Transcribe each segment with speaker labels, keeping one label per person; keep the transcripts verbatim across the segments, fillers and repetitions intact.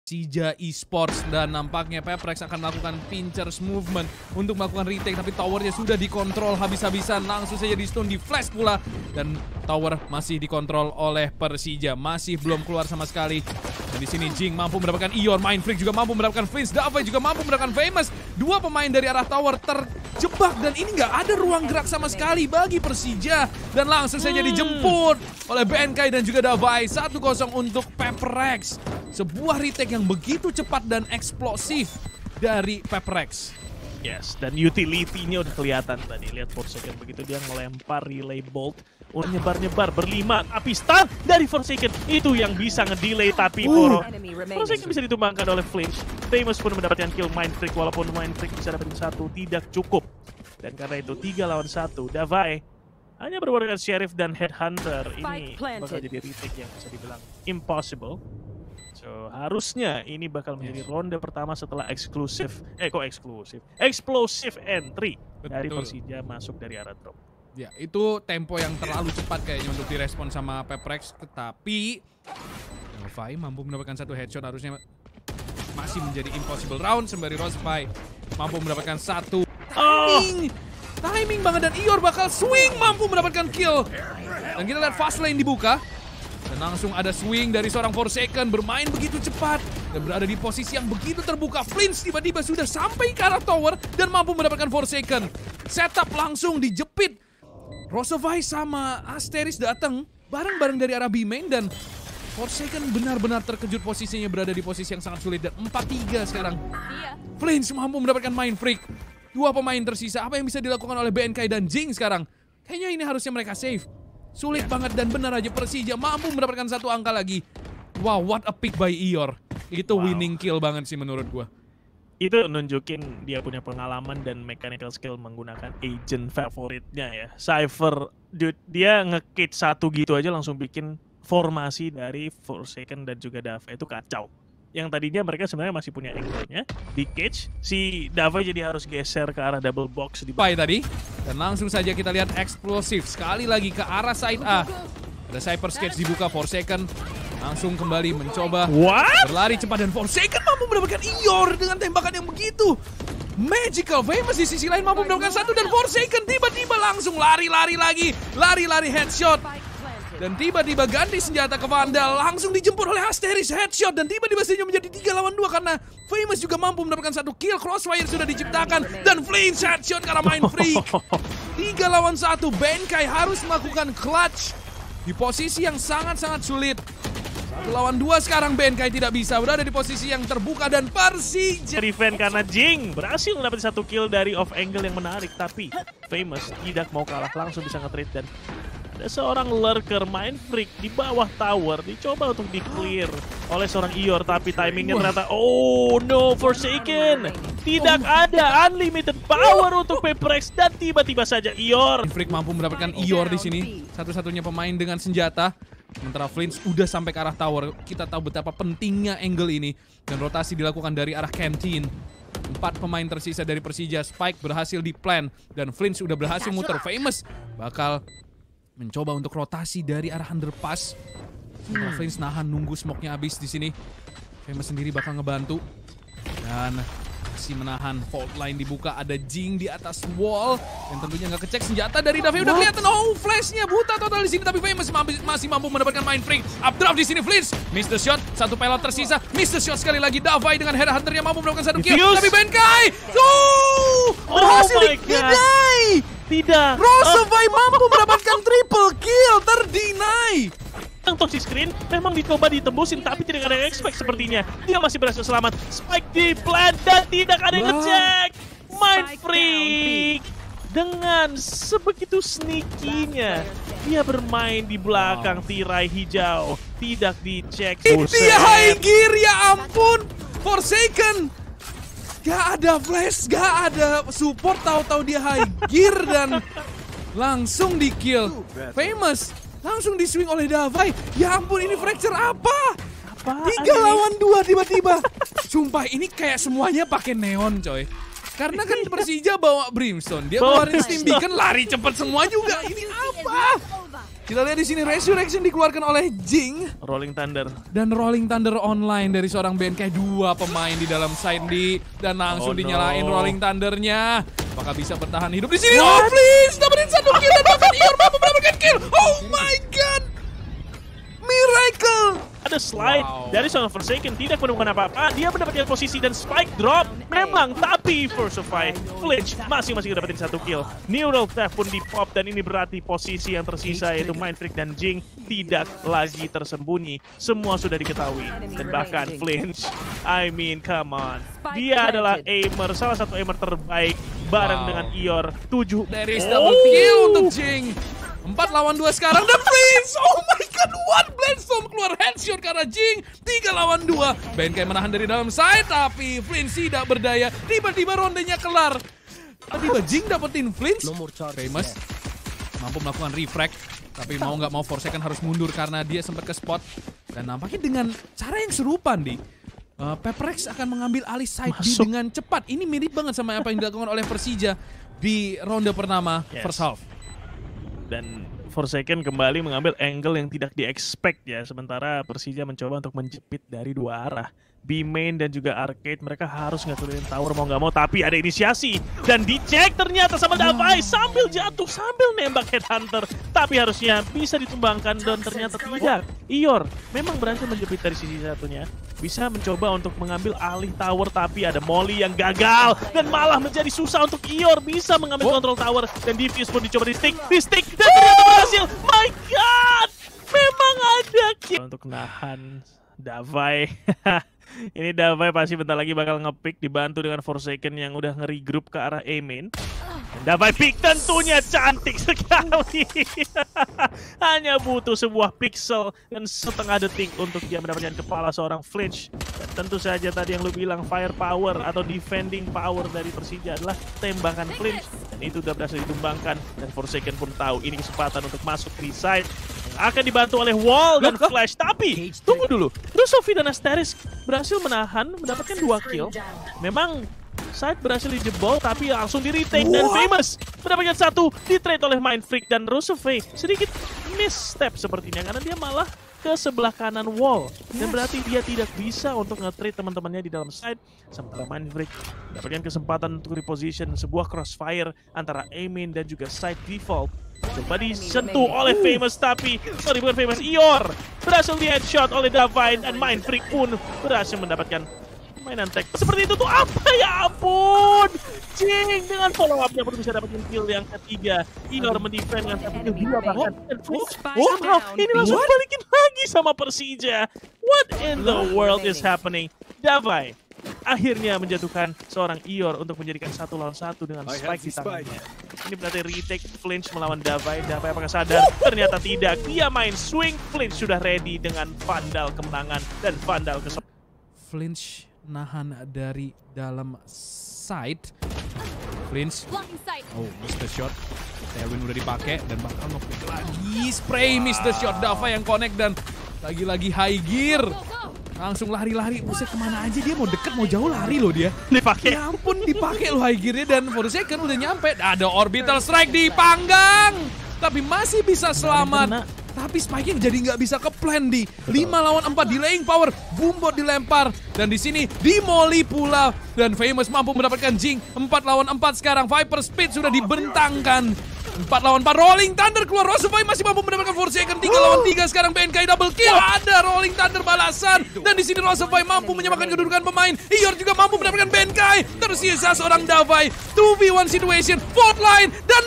Speaker 1: Persija Esports. Dan nampaknya Peprex akan melakukan pinchers movement untuk melakukan retake. Tapi towernya sudah dikontrol habis-habisan. Langsung saja di stun, di flash pula. Dan tower masih dikontrol oleh Persija. Masih belum keluar sama sekali. Dan di sini Jing mampu mendapatkan Ion. Mind Freak juga mampu mendapatkan Flinch. Davai juga mampu mendapatkan Famous. Dua pemain dari arah tower terjebak. Dan ini nggak ada ruang gerak sama sekali bagi Persija. Dan langsung saja dijemput oleh B N K dan juga Davai. satu kosong untuk Peprex. Sebuah retake yang begitu cepat dan eksplosif dari Peprex.
Speaker 2: Yes, dan utility-nya udah kelihatan tadi. Lihat Forsaken begitu dia melempar relay bolt. Udah nyebar-nyebar berlima. Tapi stun dari Forsaken itu yang bisa ngedelay. Tapi Poro Forsaken bisa ditumbangkan oleh Flinch. Famous pun mendapatkan kill Mind Freak. Walaupun Mind Freak bisa dapetin satu tidak cukup. Dan karena itu tiga lawan satu. Davai hanya berbuat dengan Sheriff dan Headhunter. Ini bakal jadi retake yang bisa dibilang impossible. So, harusnya ini bakal menjadi ronde pertama setelah eksklusif, eh kok eksklusif, explosive entry. Betul. Dari Persija masuk dari arah drop.
Speaker 1: Ya, itu tempo yang terlalu cepat kayaknya untuk direspon sama Peprex. Tetapi Davai mampu mendapatkan satu headshot, harusnya masih menjadi impossible round. Sembari Rospai mampu mendapatkan satu.
Speaker 2: Oh.
Speaker 1: Timing, timing banget, dan Ior bakal swing mampu mendapatkan kill. Dan kita lihat fast lane dibuka. Dan langsung ada swing dari seorang Forsaken, bermain begitu cepat dan berada di posisi yang begitu terbuka. Flinch tiba-tiba sudah sampai ke arah tower dan mampu mendapatkan Forsaken. Setup langsung dijepit. Rosovai sama Asteris datang bareng-bareng dari arah B main dan Forsaken benar-benar terkejut, posisinya berada di posisi yang sangat sulit dan empat tiga sekarang. Flinch mampu mendapatkan Mind Freak. Dua pemain tersisa, apa yang bisa dilakukan oleh B N K dan Jing sekarang? Kayaknya ini harusnya mereka save. Sulit banget dan benar aja Persija mampu mendapatkan satu angka lagi. Wow, what a pick by Ior. Itu wow. Winning kill banget sih menurut gua.
Speaker 2: Itu nunjukin dia punya pengalaman dan mechanical skill menggunakan agent favoritnya ya. Cypher, dude, dia nge-kit satu gitu aja langsung bikin formasi dari Forsaken dan juga Davai itu kacau. Yang tadinya mereka sebenarnya masih punya angle-nya di cage, si Davai jadi harus geser ke arah double box di
Speaker 1: Pai tadi. Dan langsung saja kita lihat eksplosif sekali lagi ke arah side A. Ada Cypher Sketch dibuka, Forsaken langsung kembali mencoba
Speaker 2: What?
Speaker 1: berlari cepat dan Forsaken mampu mendapatkan Ior dengan tembakan yang begitu magical. Famous di sisi lain mampu mendapatkan satu dan Forsaken tiba-tiba langsung lari-lari lagi, lari-lari headshot. Dan tiba-tiba ganti senjata ke Vandal, langsung dijemput oleh Asteris, headshot. Dan tiba-tiba saja menjadi tiga lawan dua karena Famous juga mampu mendapatkan satu kill. Crossfire sudah diciptakan dan Flinch headshot karena Mind Freak. tiga lawan satu, B N K harus melakukan clutch di posisi yang sangat-sangat sulit. Satu lawan dua sekarang B N K tidak bisa, berada di posisi yang terbuka dan Persija.
Speaker 2: Revenge karena Jing berhasil mendapatkan satu kill dari off angle yang menarik. Tapi Famous tidak mau kalah, langsung bisa nge-trade dan ada seorang lurker Mind Freak di bawah tower dicoba untuk di-clear oleh seorang Ior, tapi timingnya ternyata oh no, Forsaken tidak ada unlimited power untuk Peprex dan tiba-tiba saja Ior.
Speaker 1: Mind Freak mampu mendapatkan Ior di sini, satu-satunya pemain dengan senjata. Sementara Flinch udah sampai ke arah tower. Kita tahu betapa pentingnya angle ini dan rotasi dilakukan dari arah canteen. Empat pemain tersisa dari Persija, Spike berhasil di-plan dan Flinch udah berhasil muter. Famous bakal mencoba untuk rotasi dari arah underpass. Hmm. Flinch nahan nunggu smoke-nya habis di sini. Famous sendiri bakal ngebantu dan masih menahan. Fault line dibuka, ada Jing di atas wall dan tentunya nggak kecek senjata dari Davai udah kelihatan. Oh, flashnya buta total di sini, tapi Famous masih mampu mendapatkan Mind Freak. Updraft di sini Flinch, miss the shot, satu pilot tersisa, miss the shot sekali lagi. Davai dengan Headhunter yang mampu mendapatkan satu kill, tapi B N K oh, berhasil
Speaker 2: oh
Speaker 1: di-deny.
Speaker 2: Tidak.
Speaker 1: Rosovai oh. mampu mendapatkan triple kill, terdeny.
Speaker 2: Yang toxic screen memang dicoba ditembusin, tapi tidak ada yang expect sepertinya. Dia masih berhasil selamat. Spike di plant dan tidak ada yang ngecek. Mind Freak dengan sebegitu sneaky-nya dia bermain di belakang tirai hijau, tidak dicek.
Speaker 1: Dia high gear, ya ampun. Forsaken gak ada flash, gak ada support, tahu-tahu dia high gear dan langsung di kill. Famous langsung di swing oleh Davai. Ya ampun, ini fracture apa?
Speaker 2: Apa?
Speaker 1: Tiga lawan dua tiba-tiba. Sumpah ini kayak semuanya pakai neon coy. Karena kan Persija bawa Brimstone, dia bawa Steam Beacon, lari cepet semua juga. Ini apa? Kita lihat di sini Resurrection dikeluarkan oleh Jing
Speaker 2: Rolling Thunder.
Speaker 1: dan Rolling Thunder online dari seorang B N K. Dua pemain di dalam side di dan langsung
Speaker 2: Oh,
Speaker 1: dinyalain
Speaker 2: no.
Speaker 1: Rolling Thundernya. Apakah bisa bertahan hidup di sini? Oh please, dapetin satu kill dan bahkan Ior mampu mendapatkan kill. Oh my god, miracle.
Speaker 2: Ada slide
Speaker 1: Wow.
Speaker 2: dari seorang Forsaken, tidak menemukan apa-apa. Dia mendapatkan posisi dan spike drop. Memang, tapi Forsify, Flinch masing-masing dapetin satu kill. Neural Theft pun di pop dan ini berarti posisi yang tersisa yaitu Mindfreak dan Jing tidak lagi tersembunyi. Semua sudah diketahui. Dan bahkan Flinch, I mean come on. Dia adalah aimer, salah satu aimer terbaik bareng
Speaker 1: Wow.
Speaker 2: dengan Ior. tujuh.
Speaker 1: There is double kill untuk Jing. Empat lawan dua sekarang dan Prince. Oh my god, one Blandstorm keluar headshot karena Jing. Tiga lawan dua. B N K menahan dari dalam side tapi Prince tidak berdaya. Tiba-tiba rondenya kelar. Tiba-tiba Jing dapetin Flinch. Famous mampu melakukan refrag. Tapi mau nggak mau Forsaken harus mundur karena dia sempat ke spot. Dan nampaknya dengan cara yang serupa nih. Uh, Pepperex akan mengambil alih side B
Speaker 2: Masuk.
Speaker 1: dengan cepat. Ini mirip banget sama apa yang dilakukan oleh Persija di ronde pertama
Speaker 2: Yes.
Speaker 1: first half.
Speaker 2: Dan Forsaken kembali mengambil angle yang tidak di-expect ya. Sementara Persija mencoba untuk menjepit dari dua arah. B-main dan juga arcade mereka harus ngaturin tower mau nggak mau. Tapi ada inisiasi. Dan dicek ternyata sama Davai sambil jatuh, sambil nembak Headhunter. Tapi harusnya bisa ditumbangkan dan ternyata tidak. Ior memang berhasil menjepit dari sisi satunya. Bisa mencoba untuk mengambil alih tower tapi ada Molly yang gagal. Dan malah menjadi susah untuk Ior bisa mengambil kontrol tower. Dan Diffuse pun dicoba di stick, di stick. Dan ternyata berhasil. My god! Memang ada kill. Untuk nahan Davai. Ini Davai pasti bentar lagi bakal nge-pick dibantu dengan Forsaken yang udah nge-regroup ke arah A main. Dan Davai pick tentunya cantik sekali. Hanya butuh sebuah pixel dan setengah detik untuk dia mendapatkan kepala seorang Flinch. Dan tentu saja tadi yang lu bilang firepower atau defending power dari Persija adalah tembakan Flinch. Dan itu udah berhasil ditumbangkan. Dan Forsaken pun tahu ini kesempatan untuk masuk di side. Akan dibantu oleh Wall dan
Speaker 1: Loh, loh.
Speaker 2: Flash. Tapi tunggu dulu. Rusofi dan Asteris berhasil menahan, mendapatkan dua kill. Memang side berhasil dijebol tapi langsung di retake dan Famous mendapatkan satu di trade oleh Mindfreak dan Rusofi sedikit misstep sepertinya karena dia malah ke sebelah kanan wall dan berarti dia tidak bisa untuk nge-trade teman-temannya di dalam side. Sementara Mindfreak mendapatkan kesempatan untuk reposition sebuah crossfire antara A main dan juga side default. Coba disentuh oleh Famous tapi sorry bukan Famous, Ior berhasil di headshot oleh Davine dan Mindfreak pun berhasil mendapatkan mainan tag. Seperti itu tuh apa ya ampun. Jing dengan follow up-nya pun bisa dapetin kill yang ketiga. Ior mendefend dengan satu kill dua bahkan. Dan Flinch, wow, ini langsung balikin lagi sama Persija. What in the world is happening? Davai akhirnya menjatuhkan seorang Ior untuk menjadikan satu lawan satu dengan spike di tangannya. Ini berarti retake Flinch melawan Davai. Davai apakah sadar? Ternyata tidak. Dia main swing. Flinch sudah ready dengan Vandal kemenangan dan Vandal kesempatan.
Speaker 1: Flinch nahan dari dalam side. Flinch. Oh, miss the shot. Tailwind udah dipakai dan bakal nge-pick lagi. Spray miss the shot. Davai yang connect dan lagi-lagi high gear. Langsung lari-lari. Buset, kemana aja dia mau deket mau jauh lari loh dia.
Speaker 2: Dipakai.
Speaker 1: Ya ampun, dipakai loh high gearnya dan Forsaken udah nyampe. Ada orbital strike di panggang. Tapi masih bisa selamat. Tapi Spiking jadi nggak bisa ke plan di lima lawan empat delaying power. Boombot dilempar dan di sini di Molly pula dan Famous mampu mendapatkan Jing. empat lawan empat sekarang. Viper Speed sudah dibentangkan. empat lawan empat Rolling Thunder keluar. Rosovai masih mampu mendapatkan Forsaken. tiga lawan tiga sekarang B N K double kill. Ada Rolling Thunder balasan dan di sini Rosovai mampu menyamakan kedudukan pemain. Ior juga mampu mendapatkan B N K. Tersisa seorang Davai. dua v satu situation. Fourth line dan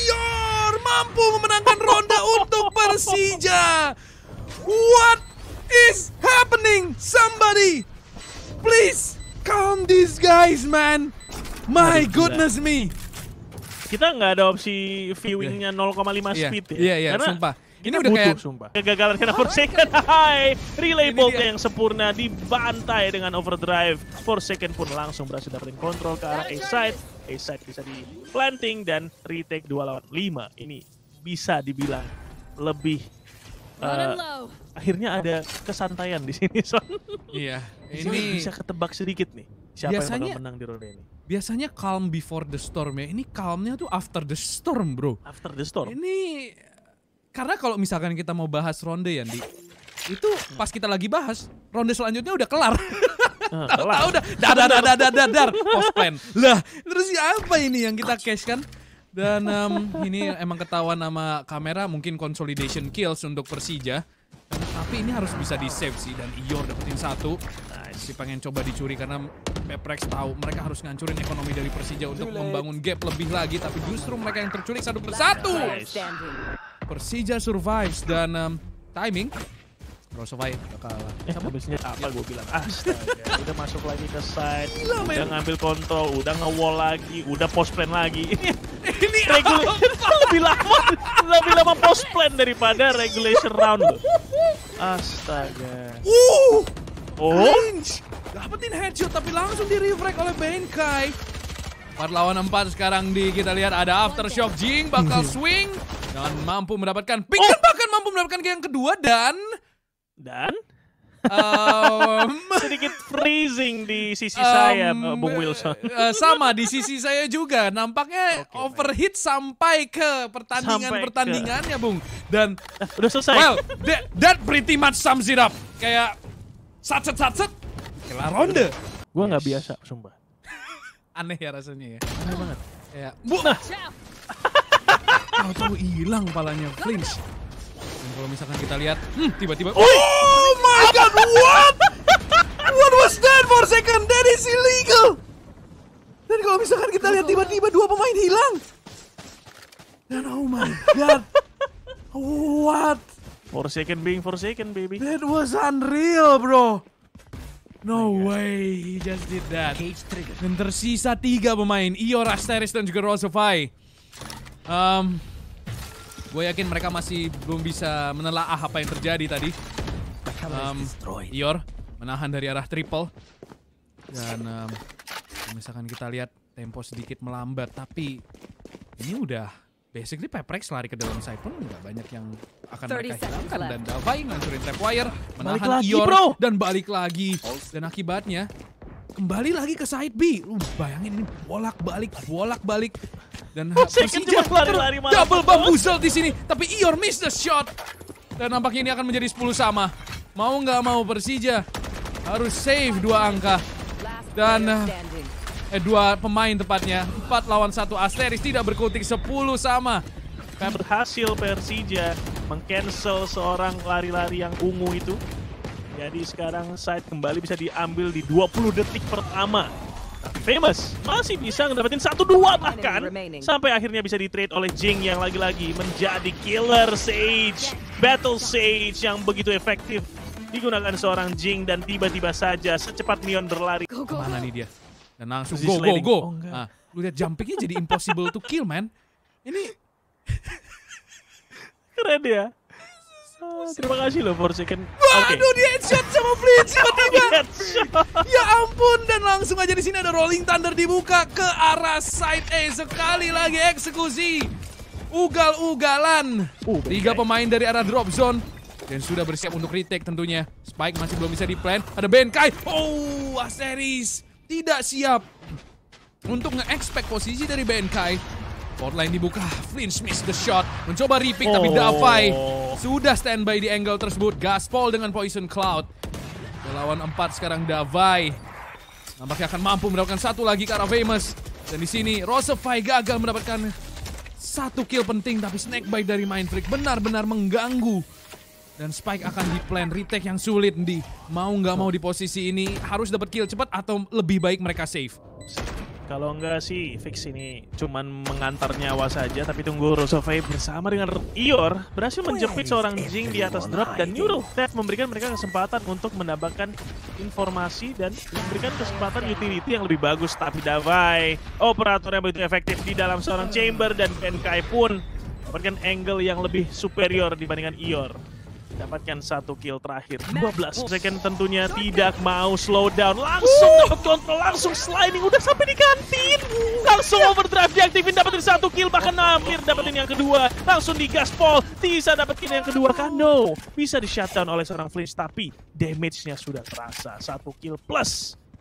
Speaker 1: Ior mampu memenangkan ronde untuk Persija. What is happening? Somebody please calm these guys, man. My goodness me.
Speaker 2: Kita nggak ada opsi viewingnya nol koma lima
Speaker 1: Iya,
Speaker 2: speed ya.
Speaker 1: iya, iya,
Speaker 2: Karena
Speaker 1: sumpah. Ini
Speaker 2: kita
Speaker 1: udah
Speaker 2: butuh,
Speaker 1: kayak-
Speaker 2: sumpah. Kegagalan karena Forsaken. Hai, relay
Speaker 1: Ini
Speaker 2: bolt
Speaker 1: dia.
Speaker 2: yang sempurna dibantai dengan overdrive. Forsaken pun langsung berhasil dapetin kontrol ke arah A-side. A-side bisa di planting dan retake dua lawan lima. Ini bisa dibilang lebih uh, akhirnya ada kesantaian di sini, Son.
Speaker 1: Iya,
Speaker 2: Di sini
Speaker 1: ini
Speaker 2: bisa ketebak sedikit nih. Siapa yang
Speaker 1: Biasanya-
Speaker 2: bakal menang di ronde ini?
Speaker 1: biasanya calm before the storm ya. Ini calmnya tuh after the storm, bro.
Speaker 2: After the storm.
Speaker 1: Ini karena kalau misalkan kita mau bahas ronde ya, Di, itu pas kita lagi bahas, ronde selanjutnya udah kelar.
Speaker 2: Uh,
Speaker 1: Tahu-tahu udah dadar dadar dadar dadar post plan. Lah, terus apa ini yang kita cash kan? Dan um, ini emang ketahuan sama kamera, mungkin consolidation kills untuk Persija. Tapi ini harus bisa di save sih, dan Ior dapetin satu. Nice. Si pengen coba dicuri karena Peprex tahu mereka harus ngancurin ekonomi dari Persija untuk membangun gap lebih lagi, tapi justru mereka yang terculik satu persatu. Nice. Persija survives dan um, timing. Rosovai bakal kalah.
Speaker 2: Eh, habisnya apa gue bilang? Astaga, udah masuk lagi ke side, Gila, udah man. ngambil kontrol, udah nge-wall lagi, udah post plan lagi. Ini regulation lebih lama, lebih lama post plan daripada regulation round loh. Astaga.
Speaker 1: Uh,
Speaker 2: oh,
Speaker 1: Lynch dapetin headshot tapi langsung di refrag oleh Benkai. empat lawan empat sekarang di kita lihat ada aftershock. Jing bakal swing dan mampu mendapatkan pick, oh. bahkan mampu mendapatkan yang kedua dan
Speaker 2: dan
Speaker 1: um,
Speaker 2: sedikit freezing di sisi um, saya, Bung Wilson.
Speaker 1: Uh, sama di sisi saya juga. Nampaknya okay, overheat baik. sampai ke pertandingan-pertandingannya, Bung. Dan
Speaker 2: uh, udah selesai.
Speaker 1: Well, that, that pretty much sums it up. Kayak satset-satset, kelar ronde.
Speaker 2: Gua nggak yes. biasa, sumpah.
Speaker 1: Aneh ya rasanya ya.
Speaker 2: Aneh banget.
Speaker 1: Kayak, bu, nah. Tahu-tahu hilang palanya Flinch. Dan kalau misalkan kita lihat, hmm, tiba-tiba, oh my god, what? What was that for a second? That is illegal. Dan kalau misalkan kita lihat tiba-tiba dua pemain hilang. Dan oh my god, what?
Speaker 2: Forsaken being Forsaken, baby.
Speaker 1: That was unreal, bro. No way, he just did that. Dan tersisa tiga pemain, Ior, Asteris, dan juga Rosovai. Um, gue yakin mereka masih belum bisa menelaah apa yang terjadi tadi. Um, Ior menahan dari arah triple. Dan um, misalkan kita lihat tempo sedikit melambat, tapi ini udah basically Peprex lari ke dalam side pun nggak banyak yang akan mereka hilangkan. Dan Davai ngancurin trapwire, menahan
Speaker 2: lagi,
Speaker 1: Ior,
Speaker 2: bro.
Speaker 1: dan balik lagi. Dan akibatnya kembali lagi ke side B. Lu bayangin ini bolak-balik, bolak-balik. Dan Persija
Speaker 2: lari-lari
Speaker 1: double bamboozle di sini, tapi Ior miss the shot. Dan nampaknya ini akan menjadi sepuluh sama. Mau nggak mau Persija harus save dua angka. Dan eh dua pemain tepatnya, empat lawan satu. Asteris tidak berkutik, sepuluh sama.
Speaker 2: Berhasil Persija meng-cancel seorang lari-lari yang ungu itu. Jadi sekarang side kembali bisa diambil di dua puluh detik pertama. Famous masih bisa ngedapetin satu dua bahkan sampai akhirnya bisa di-trade oleh Jing yang lagi-lagi menjadi killer Sage, battle Sage yang begitu efektif digunakan seorang Jing, dan tiba-tiba saja secepat Neon berlari.
Speaker 1: Mana nih dia? Dan langsung go go go. Oh, nah, lu lihat jumpingnya jadi impossible to kill, man. Ini
Speaker 2: keren ya. Oh, terima kasih loh Forsaken.
Speaker 1: Waduh, okay. Dia headshot sama Blitz tiba-tiba. Ya ampun, dan langsung aja di sini ada Rolling Thunder dibuka ke arah side A. Sekali lagi eksekusi. Ugal-ugalan. Uh, Tiga pemain dari arah drop zone dan sudah bersiap untuk retake tentunya. Spike masih belum bisa di-plan. Ada Benkai. Oh, Asteris tidak siap untuk nge-expect posisi dari Benkai. Hotline dibuka, Flinch miss the shot. Mencoba repick, oh. tapi Davai sudah standby di angle tersebut. Gaspol dengan Poison Cloud. Lawan empat sekarang Davai. Nampaknya akan mampu mendapatkan satu lagi ke arah Famous. Dan di sini Rosovai gagal mendapatkan satu kill penting, tapi snakebite dari Mindfreak benar-benar mengganggu. Dan Spike akan di plan retake yang sulit, Ndi. Mau nggak mau di posisi ini harus dapat kill cepat atau lebih baik mereka save.
Speaker 2: Kalau enggak sih, Fix ini cuman mengantar nyawa saja, tapi tunggu Rosovai bersama dengan Ior berhasil menjepit seorang Jing di atas drop, dan Neural Theft memberikan mereka kesempatan untuk mendapatkan informasi dan memberikan kesempatan utility yang lebih bagus. Tapi Davai, operator yang begitu efektif di dalam seorang chamber, dan Benkai pun mendapatkan angle yang lebih superior dibandingkan Ior. Dapatkan satu kill terakhir, dua belas second tentunya tidak mau slow down, langsung dapat kontrol, langsung sliding, udah sampai di kantin, langsung overdrive diaktifin, dapetin satu kill, bahkan hampir dapetin yang kedua, langsung di gaspol, bisa dapetin yang kedua kan, no, bisa di shutdown oleh seorang Flinch, tapi damage-nya sudah terasa, satu kill plus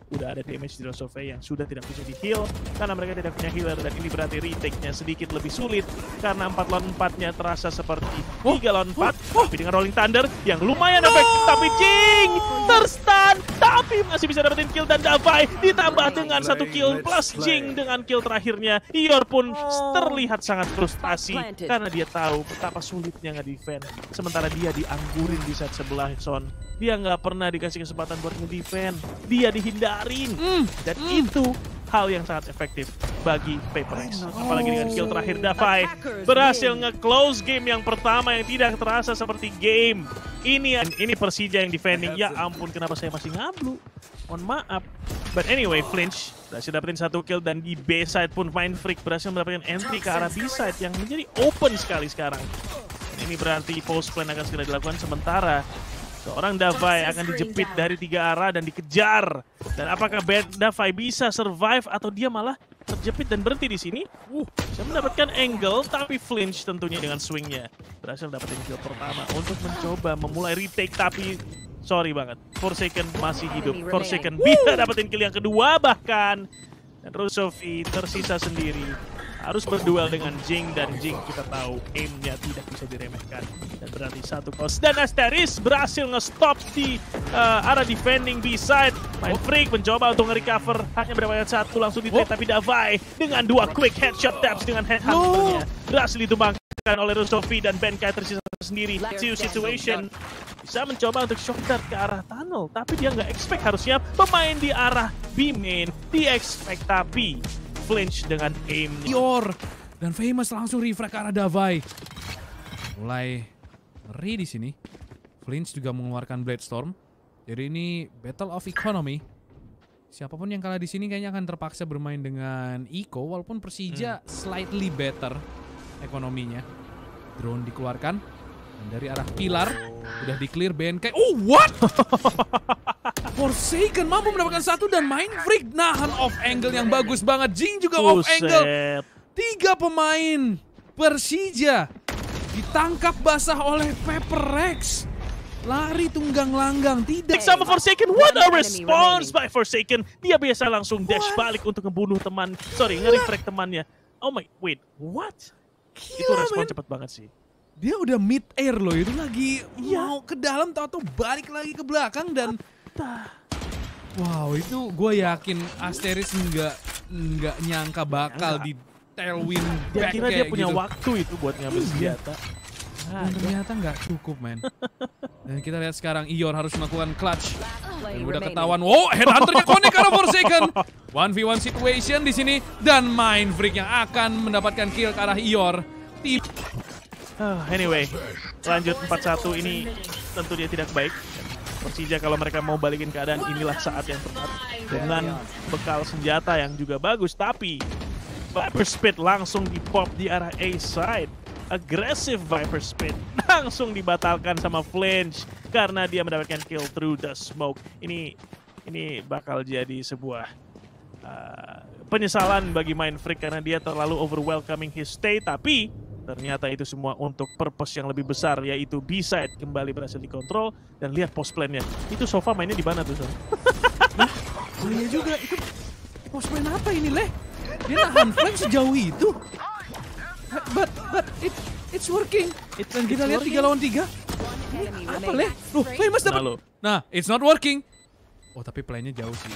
Speaker 2: udah ada damage di Rosove yang sudah tidak bisa di-heal karena mereka tidak punya healer, dan ini berarti retake-nya sedikit lebih sulit karena empat lawan empat-nya terasa seperti tiga lawan empat, tapi dengan Rolling Thunder yang lumayan efektif, tapi Jing terstun, tapi masih bisa dapetin kill, dan Davai ditambah dengan satu kill plus Jing dengan kill terakhirnya. Ior pun terlihat sangat frustasi karena dia tahu betapa sulitnya nge-defend, sementara dia dianggurin di set sebelah Son. Dia nggak pernah dikasih kesempatan buat nge-defend, dia dihindarin, mm, dan mm. itu hal yang sangat efektif bagi Paper Rex. Apalagi dengan kill terakhir, Davai berhasil nge-close game yang pertama yang tidak terasa seperti game. Ini ini Persija yang defending. Ya ampun, kenapa saya masih ngablu? Mohon maaf. But anyway, Flinch berhasil dapetin satu kill, dan di B-side pun Mindfreak berhasil mendapatkan entry ke arah B-side yang menjadi open sekali sekarang. Dan ini berarti post plan akan segera dilakukan, sementara seorang Davai akan dijepit dari tiga arah dan dikejar. Dan apakah Davai bisa survive atau dia malah terjepit dan berhenti di sini? Uh, bisa mendapatkan angle, tapi Flinch tentunya dengan swingnya berhasil dapetin kill pertama untuk mencoba memulai retake, tapi sorry banget, Forsaken masih hidup. Forsaken bisa dapetin kill yang kedua bahkan, dan Rusofi tersisa sendiri. Harus berduel dengan Jing, dan Jing kita tahu aim-nya tidak bisa diremehkan. Dan berarti satu cost. Dan Asteris berhasil nge-stop di uh, arah defending B-side. Mindfreak mencoba untuk nge-recover. Hanya mendapatkan satu, langsung di-trade. Oh. Tapi Davai dengan dua quick headshot taps dengan headhunter-nya. Berhasil ditumbangkan oleh Rusofi, dan Benkai tersisa sendiri. Two situation. Bisa mencoba untuk shock dart ke arah tunnel. Tapi dia nggak expect, harusnya pemain di arah B-main di-expect. Tapi Flinch dengan aim-nya.
Speaker 1: Ior dan Famous langsung refrag ke arah Davai. Mulai ngeri di sini. Flinch juga mengeluarkan Blade Storm. Jadi ini Battle of Economy. Siapapun yang kalah di sini kayaknya akan terpaksa bermain dengan Eco, walaupun Persija hmm. slightly better ekonominya. Drone dikeluarkan, dan dari arah pilar udah di-clear B N K. Oh, what? Forsaken mampu mendapatkan satu, dan Mindfreak nahan off angle yang bagus banget. Jing juga off angle. Tiga pemain Persija ditangkap basah oleh Paper Rex. Lari tunggang langgang, tidak
Speaker 2: sama Forsaken. What a response by Forsaken. Dia biasa langsung dash balik untuk ngebunuh teman. Sorry, nge-refrag temannya. Oh my, wait, what? Gila, itu respon cepet banget sih.
Speaker 1: Dia udah mid air loh, itu lagi ya. Mau ke dalam, tau-tau balik lagi ke belakang, dan wow, itu gue yakin Asteris nggak nggak nyangka bakal ya. Di tailwind
Speaker 2: dia
Speaker 1: back
Speaker 2: kira dia punya
Speaker 1: gitu.
Speaker 2: Waktu itu buat ngambil senjata.
Speaker 1: Nah, ternyata nggak cukup, men. Dan kita lihat sekarang Ior harus melakukan clutch. Dan udah ketahuan, wow, headhunternya connect karena Forsaken. one v one situation di sini, dan Mindfreak yang akan mendapatkan kill ke arah Ior.
Speaker 2: Uh, anyway, lanjut empat satu ini tentu dia tidak baik. Persija kalau mereka mau balikin keadaan, inilah saat yang tepat. Dengan bekal senjata yang juga bagus, tapi Viper Speed langsung dipop di arah A-side. Aggressive Viper Speed langsung dibatalkan sama Flinch karena dia mendapatkan kill through the smoke. Ini ini bakal jadi sebuah uh, penyesalan bagi Mindfreak karena dia terlalu overwhelming his stay, tapi ternyata itu semua untuk purpose yang lebih besar, yaitu B-side kembali berhasil dikontrol. Dan lihat post plan-nya. Itu Sofa mainnya di mana tuh, Son?
Speaker 1: Nah, oh iya juga. Itu post plan apa ini, Leh? Dia nahan flank sejauh itu. But, but, it, it's working. It, Dan kita lihat tiga lawan tiga. Apa, Leh? Loh, Famous dapat. Nah, nah, it's not working. Oh, tapi plan-nya jauh sih.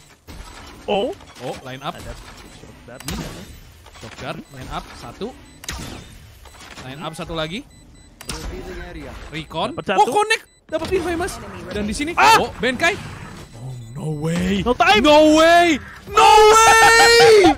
Speaker 2: Oh,
Speaker 1: oh, line up. Ada shock dart, line up, satu. Line up satu lagi. Recon. Oh, connect. Dapetin Famous. Dan di sini, ah! Oh, Benkai. Oh, no way.
Speaker 2: No time.
Speaker 1: No way. No way.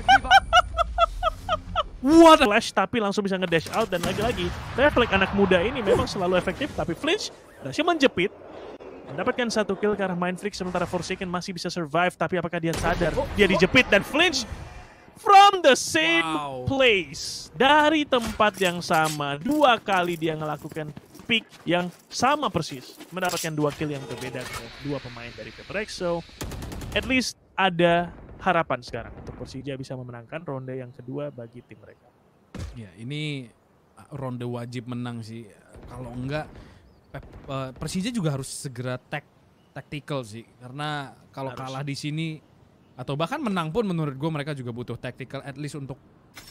Speaker 1: What?
Speaker 2: Flash tapi langsung bisa nge-dash out, dan lagi-lagi refleks anak muda ini memang selalu efektif, tapi Flinch berhasil menjepit. Mendapatkan satu kill ke arah Mindfreak, sementara Forsaken masih bisa survive, tapi apakah dia sadar? Dia dijepit, dan Flinch from the same wow. place, dari tempat yang sama, dua kali dia melakukan pick yang sama persis, mendapatkan dua kill yang berbeda ke dua pemain dari Paper Rex. So, at least ada harapan sekarang untuk Persija bisa memenangkan ronde yang kedua bagi tim mereka.
Speaker 1: Ya, ini ronde wajib menang sih. Kalau enggak, Persija juga harus segera tag tactical sih, karena kalau
Speaker 2: Harus.
Speaker 1: kalah di sini atau bahkan menang pun menurut gue mereka juga butuh tactical at least untuk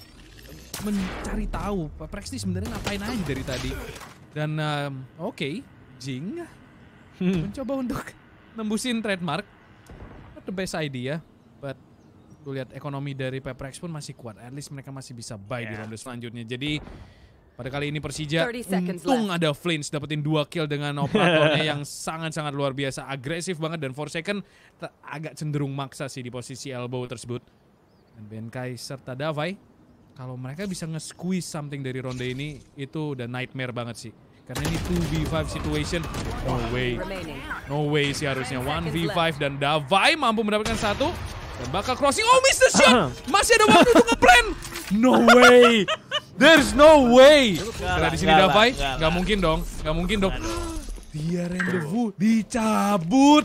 Speaker 1: mencari tahu Peprex ini sebenarnya ngapain aja dari tadi. Dan um, oke, okay, Jing hmm. mencoba untuk nembusin trademark, not the best idea, but gue lihat ekonomi dari Peprex pun masih kuat, at least mereka masih bisa buy yeah. di ronde selanjutnya. Jadi pada kali ini Persija untung left. Ada Flinch dapetin dua kill dengan operatornya yang sangat-sangat luar biasa, agresif banget, dan Forsaken agak cenderung maksa sih di posisi elbow tersebut. Dan Benkai serta Davai, kalau mereka bisa nge-squeeze something dari ronde ini, itu udah nightmare banget sih. Karena ini two v five situation, no way, no way sih harusnya. one v five dan Davai mampu mendapatkan satu. Dan bakal crossing, oh miss the shot! Masih ada waktu untuk nge-plan! No way! There's no way! Karena di sini Davai, nggak mungkin dong, nggak mungkin dong. Dia rendezvous dicabut.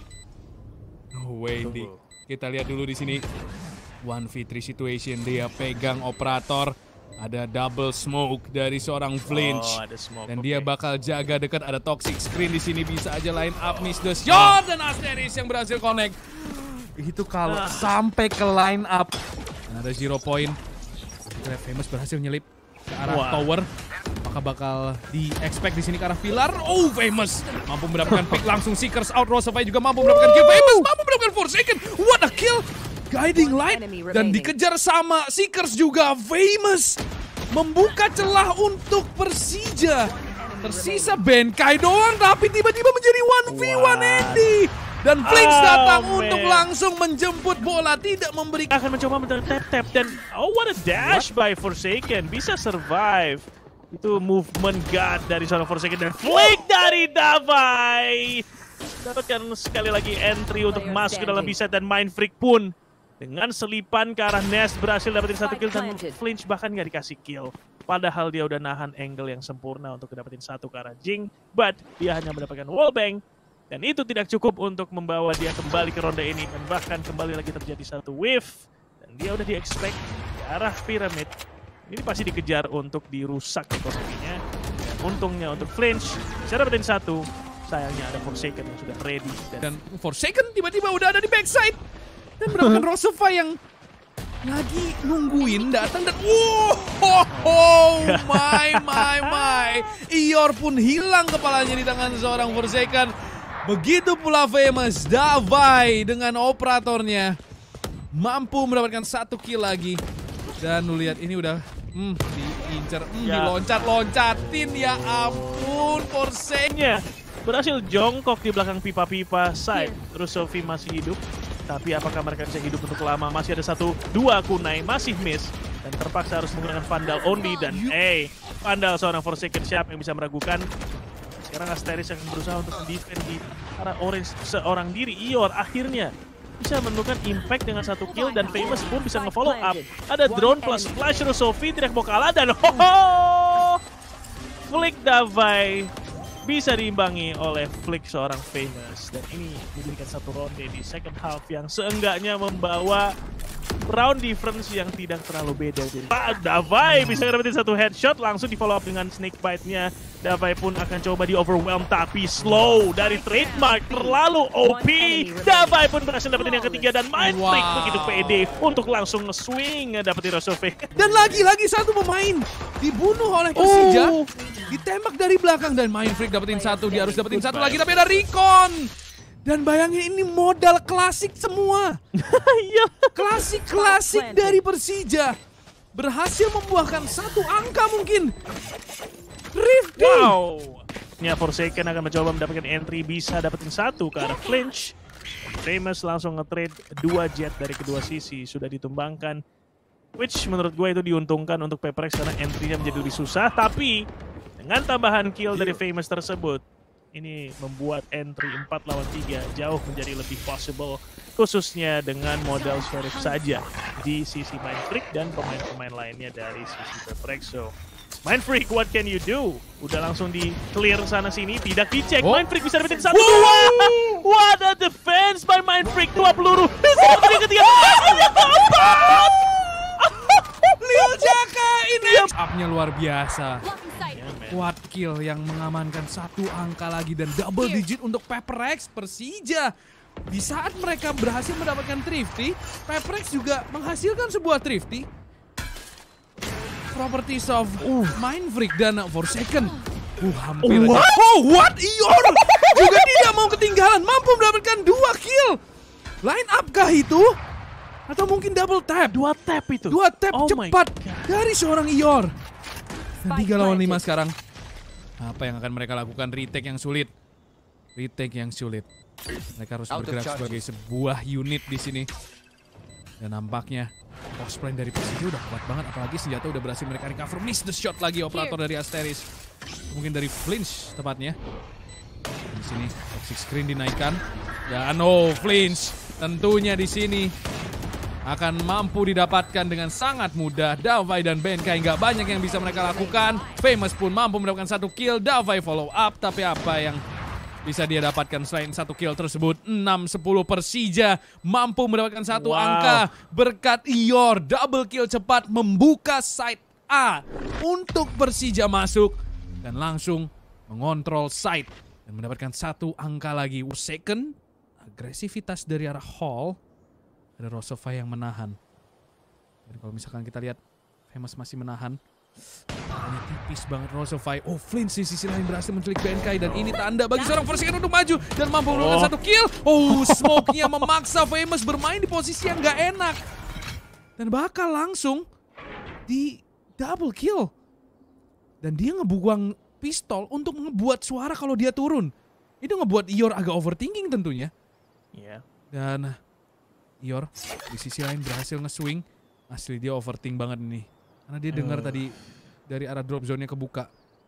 Speaker 1: No way, Di. Kita lihat dulu di sini. one v three situation, dia pegang operator. Ada double smoke dari seorang Flinch.
Speaker 2: Oh, ada smoke,
Speaker 1: dan
Speaker 2: okay.
Speaker 1: dia bakal jaga dekat, ada toxic screen di sini, bisa aja line up miss the shot, dan Asteris yang berhasil connect. Itu kalau ah. sampai ke line up. Dan ada zero point. Kita lihat Famous berhasil nyelip ke arah wow. tower. Apakah bakal di-expect di sini ke arah pilar? Oh, Famous mampu mendapatkan pick langsung. Seekers out, Rosafai juga mampu mendapatkan kill. Famous mampu mendapatkan Forsaken. What a kill! Guiding light dan dikejar sama Seekers juga. Famous membuka celah untuk Persija. Tersisa Benkai doang, tapi tiba-tiba menjadi one v one Andy. Dan Flinch oh, datang man. untuk langsung menjemput bola, tidak memberikan.
Speaker 2: Akan mencoba men-tap-tap dan oh what a dash what? by Forsaken, bisa survive. Itu movement god dari seorang Forsaken dan flick dari Davai. Dapatkan sekali lagi entry untuk masuk ke dalam B-side dan Mind Freak pun dengan selipan ke arah Nest berhasil dapetin satu kill dan Flinch bahkan nggak dikasih kill. Padahal dia udah nahan angle yang sempurna untuk dapetin satu ke arah Jing, but dia hanya mendapatkan wallbang. Dan itu tidak cukup untuk membawa dia kembali ke ronde ini. Dan bahkan kembali lagi terjadi satu whiff. Dan dia udah di-expect ke arah piramid. Ini pasti dikejar untuk dirusak ekonominya. Dan untungnya untuk Flinch, bisa dapetin satu. Sayangnya ada Forsaken yang sudah ready. Dan,
Speaker 1: dan Forsaken tiba-tiba udah ada di backside. Dan mendapatkan Rosafai yang lagi nungguin datang dan wow, oh, oh my my my. Ior pun hilang kepalanya di tangan seorang Forsaken. Begitu pula Famous, Davai dengan operatornya mampu mendapatkan satu kill lagi. Dan lu lihat ini udah hmm, diincar, hmm, ya. diloncat-loncatin, ya ampun, Forsaken
Speaker 2: berhasil jongkok di belakang pipa-pipa side. Terus Sophie masih hidup, tapi apakah mereka bisa hidup untuk lama? Masih ada satu, dua kunai, masih miss. Dan terpaksa harus menggunakan Vandal only dan eh, Vandal seorang Forsaken siapa yang bisa meragukan. Sekarang Asteris yang berusaha untuk mendefend di arah orange seorang diri. Ior akhirnya bisa menemukan impact dengan satu kill dan Famous pun bisa nge-follow up. Ada drone plus flash, Sophie tidak mau kalah dan hoho! Flick Davai bisa diimbangi oleh Flick seorang Famous. Dan ini dijadikan satu ronde di second half yang seenggaknya membawa round difference yang tidak terlalu beda. Jadi Davai bisa dapetin satu headshot, langsung di follow up dengan snake bite-nya. Davai pun akan coba di overwhelm, tapi slow dari trademark terlalu O P. Davai pun berhasil dapetin yang ketiga dan Mind Freak wow. begitu pede untuk langsung nge-swing dapetin Rosove.
Speaker 1: Dan lagi-lagi satu pemain dibunuh oleh Persija, oh. ditembak dari belakang dan Mind Freak dapetin satu, dia harus dapetin satu lagi tapi ada recon. Dan bayangin ini modal klasik semua. Klasik-klasik dari Persija. Berhasil membuahkan satu angka mungkin. Rifty.
Speaker 2: Wow. Ya, Forsaken akan mencoba mendapatkan entry, bisa dapetin satu ke arah Flinch. Famous langsung nge-trade dua jet dari kedua sisi, sudah ditumbangkan. Which menurut gue itu diuntungkan untuk Peprex karena entry-nya menjadi lebih susah. Tapi dengan tambahan kill dari Famous tersebut, ini membuat entry empat lawan tiga jauh menjadi lebih possible. Khususnya dengan modal Sheriff saja di sisi Mind Freak dan pemain-pemain lainnya dari sisi Peprex. So, Mind Freak, what can you do? Udah langsung di clear sana sini, tidak dicek. Oh. Mind Freak bisa dapetin satu. Wow. What a defense by Mind Freak, dua peluru. Bisa dapetin ketiga.
Speaker 1: Lil Jaka ini up-nya luar biasa. Quad kill yang mengamankan satu angka lagi dan double digit untuk Pepper X Persija. Di saat mereka berhasil mendapatkan Thrifty, Pepper X juga menghasilkan sebuah Thrifty. Properties of uh, Mindfreak dan Forsaken. Uh, hampir
Speaker 2: What?
Speaker 1: aja. Oh, what? Ior juga tidak mau ketinggalan, mampu mendapatkan dua kill. Line up kah itu? Atau mungkin double tap?
Speaker 2: Dua tap itu.
Speaker 1: Dua tap
Speaker 2: Oh my
Speaker 1: cepat
Speaker 2: God.
Speaker 1: dari seorang Ior. Dan tiga lawan lima sekarang. Apa yang akan mereka lakukan? Retake yang sulit. Retake yang sulit. Mereka harus bergerak sebagai sebuah unit di sini. Dan nampaknya box plan dari Persija udah kuat banget. Apalagi senjata udah berhasil mereka recover. Miss the shot lagi operator dari Asteris. Mungkin dari Flinch tepatnya. Di sini toxic screen dinaikkan. Dan oh, Flinch tentunya di sini akan mampu didapatkan dengan sangat mudah. Davai dan Benkai nggak banyak yang bisa mereka lakukan. Famous pun mampu mendapatkan satu kill. Davai follow up, tapi apa yang bisa dia dapatkan selain satu kill tersebut? enam sepuluh Persija mampu mendapatkan satu
Speaker 2: Wow.
Speaker 1: angka berkat Ior. Double kill cepat membuka side A untuk Persija masuk dan langsung mengontrol side dan mendapatkan satu angka lagi. Second, agresivitas dari arah Hall. Ada Rosova yang menahan. Dan kalau misalkan kita lihat Famous masih menahan. Ini tipis banget Rosova. Oh, Flint di sisi lain berhasil menculik Benkai. Dan ini tanda bagi seorang Forsaken untuk maju. Dan mampu melakukan
Speaker 2: Oh.
Speaker 1: satu kill. Oh, smoke-nya memaksa Famous bermain di posisi yang gak enak. Dan bakal langsung di double kill. Dan dia ngebuang pistol untuk ngebuat suara kalau dia turun. Itu ngebuat Ior agak overthinking tentunya.
Speaker 2: Iya.
Speaker 1: Dan Ior di sisi lain berhasil nge-swing. Asli dia overthink banget nih. Karena dia dengar
Speaker 2: Uh.
Speaker 1: tadi dari arah drop zone-nya kebuka.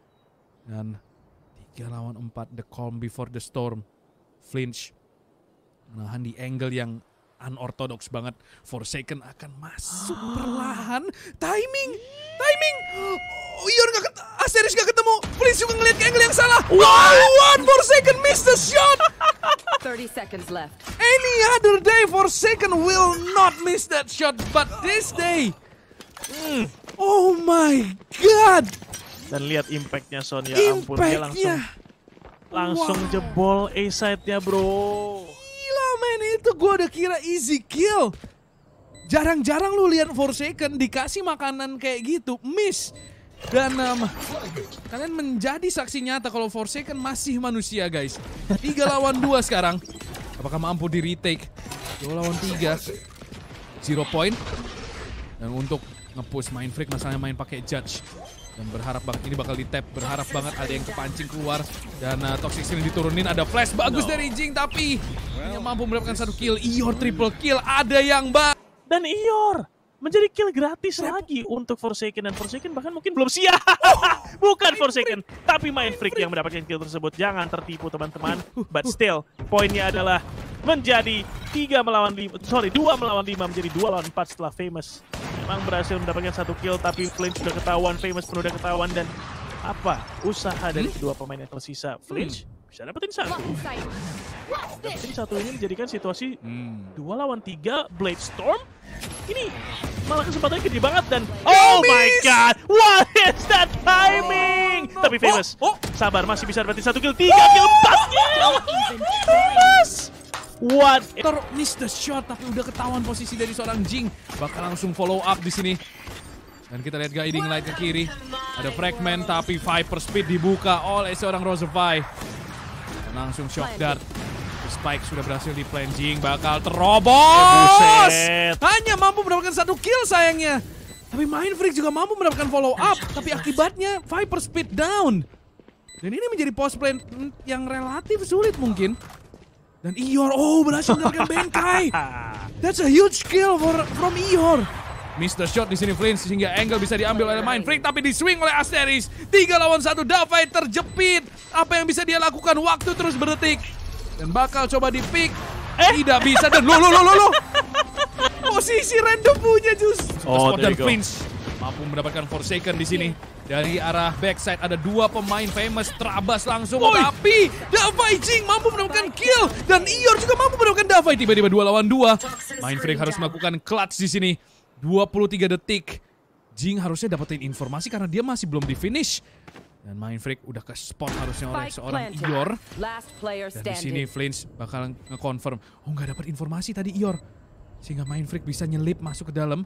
Speaker 1: Dan tiga lawan empat, the calm before the storm. Flinch menahan di angle yang unorthodox banget. Forsaken akan masuk perlahan. Timing! Timing! Oh, Ior gak ketemu. Asteris gak ketemu. Flinch juga ngeliat ke angle yang salah. Wow! One Forsaken missed the shot!
Speaker 3: thirty seconds left.
Speaker 1: Any other day Forsaken will not miss that shot. But this day... Mm. Oh my God!
Speaker 2: Dan lihat impact-nya Son, ya ampun, dia langsung
Speaker 1: Impact-nya.
Speaker 2: langsung
Speaker 1: Wow.
Speaker 2: jebol A-side-nya, bro.
Speaker 1: Gila men, itu gue udah kira easy kill. Jarang-jarang lu lihat Forsaken dikasih makanan kayak gitu, miss. Dan um, kalian menjadi saksi nyata kalau Forsaken masih manusia guys. Tiga lawan dua sekarang. Apakah mampu di retake? Dua lawan tiga. Zero point. Dan untuk nge-push Mindfreak masalahnya main pakai Judge. Dan berharap banget ini bakal di-tap. Berharap banget ada yang kepancing keluar. Dan uh, Toxic Screen diturunin. Ada flash bagus
Speaker 2: No.
Speaker 1: dari Jing. Tapi hanya mampu mendapatkan satu kill. Ior triple kill. Ada yang bak.
Speaker 2: Dan Ior menjadi kill gratis lagi untuk Forsaken. Dan Forsaken bahkan mungkin belum siap. Bukan Forsaken, tapi Mindfreak yang mendapatkan kill tersebut. Jangan tertipu teman-teman. But still, poinnya adalah menjadi tiga melawan lima, sorry dua melawan lima menjadi dua lawan empat setelah Famous memang berhasil mendapatkan satu kill, tapi Flinch sudah ketahuan, Famous pun sudah ketahuan, dan apa usaha dari kedua pemain yang tersisa. Flinch bisa dapetin satu. Dapetin satu ini menjadikan situasi dua lawan tiga. Blade Storm ini malah kesempatannya gede banget dan oh my god, what is that timing? Tapi Famous,
Speaker 1: Oh, oh.
Speaker 2: sabar, masih bisa dapetin satu kill, tiga kill, empat kill. Famous, what?
Speaker 1: Ter miss the shot tapi udah ketahuan posisi dari seorang Jing. Bakal langsung follow up di sini. Dan kita lihat guiding light ke kiri. Ada fragment tapi Viper Speed dibuka oleh seorang Rosevai. Dan langsung shock dart. Spike sudah berhasil di plan. Jing bakal terobos.
Speaker 2: Buset.
Speaker 1: Hanya mampu mendapatkan satu kill sayangnya. Tapi Mindfreak juga mampu mendapatkan follow up. Tapi akibatnya Viper Speed down. Dan ini menjadi post plan yang relatif sulit mungkin. Dan Ior, oh berhasil mendapatkan Benkai. That's a huge kill for, from Ior. Mister Shot di sini Flint sehingga angle bisa diambil oleh Mindfreak tapi di swing oleh Asteris. Tiga lawan satu, Davai terjepit. Apa yang bisa dia lakukan? Waktu terus berdetik. Dan bakal coba di pick. Eh? Tidak bisa dan lo lo lo lo lo. Posisi random punya justru.
Speaker 2: Oh,
Speaker 1: dan
Speaker 2: there you go.
Speaker 1: Flint mampu mendapatkan Forsaken di sini. Dari arah backside ada dua pemain Famous terabas langsung.
Speaker 2: Oi.
Speaker 1: Tapi Davai Jing mampu mendapatkan kill. Dan Ior juga mampu mendapatkan Davai. Tiba-tiba dua lawan dua. Mindfreak harus melakukan clutch di sini. dua puluh tiga detik. Jing harusnya dapetin informasi karena dia masih belum di finish. Dan Mindfreak udah ke spot harusnya oleh
Speaker 3: Spike
Speaker 1: seorang
Speaker 3: planted.
Speaker 1: Ior.
Speaker 3: Last player
Speaker 1: Dan di sini
Speaker 3: standing.
Speaker 1: Flinch bakal nge-confirm. Oh, nggak dapat informasi tadi Ior. Sehingga Mindfreak bisa nyelip masuk ke dalam.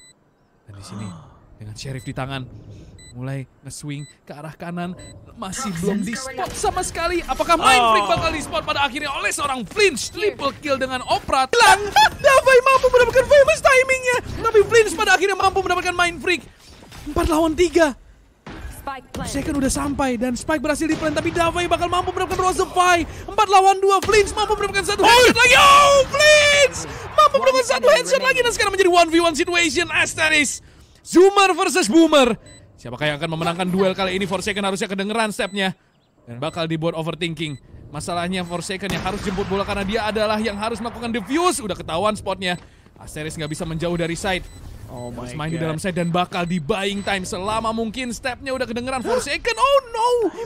Speaker 1: Dan di sini dengan Sheriff di tangan mulai nge-swing ke arah kanan, masih belum di spot sama sekali. Apakah Mindfreak bakal di spot pada akhirnya oleh seorang Flinch? Triple kill dengan Opera. Hilang. Davai mampu mendapatkan famous timingnya, tapi Flinch pada akhirnya mampu mendapatkan Mindfreak. empat lawan tiga.
Speaker 3: Spike planted.
Speaker 1: Second udah sampai dan Spike berhasil di plan, tapi Davai bakal mampu mendapatkan Rosify. empat lawan dua. Flinch mampu mendapatkan satu headshot lagi. Oh, Flinch mampu mendapatkan satu headshot lagi dan sekarang menjadi one v one situation. Asteris, Zoomer versus Boomer. Siapakah yang akan memenangkan duel kali ini? Forsaken harusnya kedengeran stepnya dan bakal dibuat overthinking. Masalahnya Forsaken yang harus jemput bola karena dia adalah yang harus melakukan defuse. Udah ketahuan spotnya. Asteris nggak bisa menjauh dari side.
Speaker 2: Oh my
Speaker 1: Harus main di
Speaker 2: God.
Speaker 1: dalam side dan bakal di buying time selama mungkin. Stepnya udah kedengeran Forsaken. Oh no,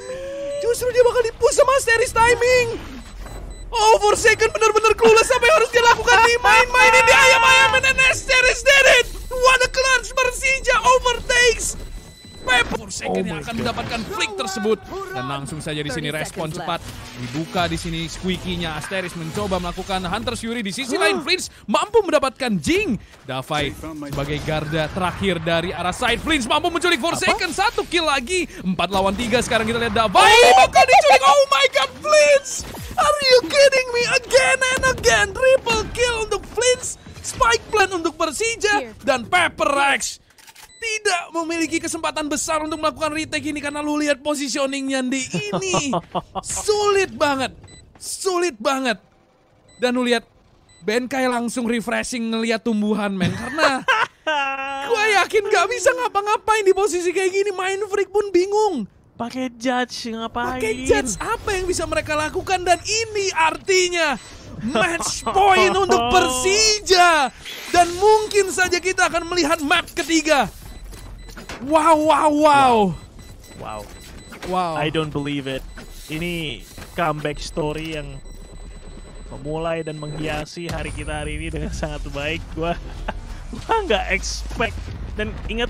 Speaker 1: justru dia bakal di-push sama Asteris timing. Oh, Forsaken bener-bener clueless apa yang harus dia lakukan. Di main-mainin di ayam-ayam dan Asteris did it. What a clutch. Persija overtakes Pep. Forsaken
Speaker 2: Oh
Speaker 1: yang
Speaker 2: my
Speaker 1: akan
Speaker 2: God.
Speaker 1: mendapatkan flick tersebut dan langsung saja di sini respon cepat dibuka di sini squeaky-nya. Asteris mencoba melakukan Hunter's Fury di sisi lain. Flinch mampu mendapatkan Jing. Davai sebagai garda terakhir dari arah side. Flinch mampu menculik Forsaken. Satu kill lagi. Empat lawan tiga sekarang kita lihat Davai bakal diculik. Oh my God, Flinch! Are you kidding me? Again and again. Triple kill untuk Flinch. Spike plan untuk Persija dan Pepper Rex tidak memiliki kesempatan besar untuk melakukan retake ini karena lu lihat positioningnya di ini. Sulit banget. Sulit banget. Dan lu lihat Benkai langsung refreshing ngelihat tumbuhan, men. Karena gue yakin gak bisa ngapa-ngapain di posisi kayak gini. Mindfreak pun bingung.
Speaker 2: Pakai judge ngapain?
Speaker 1: Pakai judge apa yang bisa mereka lakukan. Dan ini artinya match point untuk Persija. Dan mungkin saja kita akan melihat map ketiga. Wow, wow, wow.
Speaker 2: Wow.
Speaker 1: Wow.
Speaker 2: I don't believe it. Ini comeback story yang memulai dan menghiasi hari kita hari ini dengan sangat baik. Gua gua nggak expect dan ingat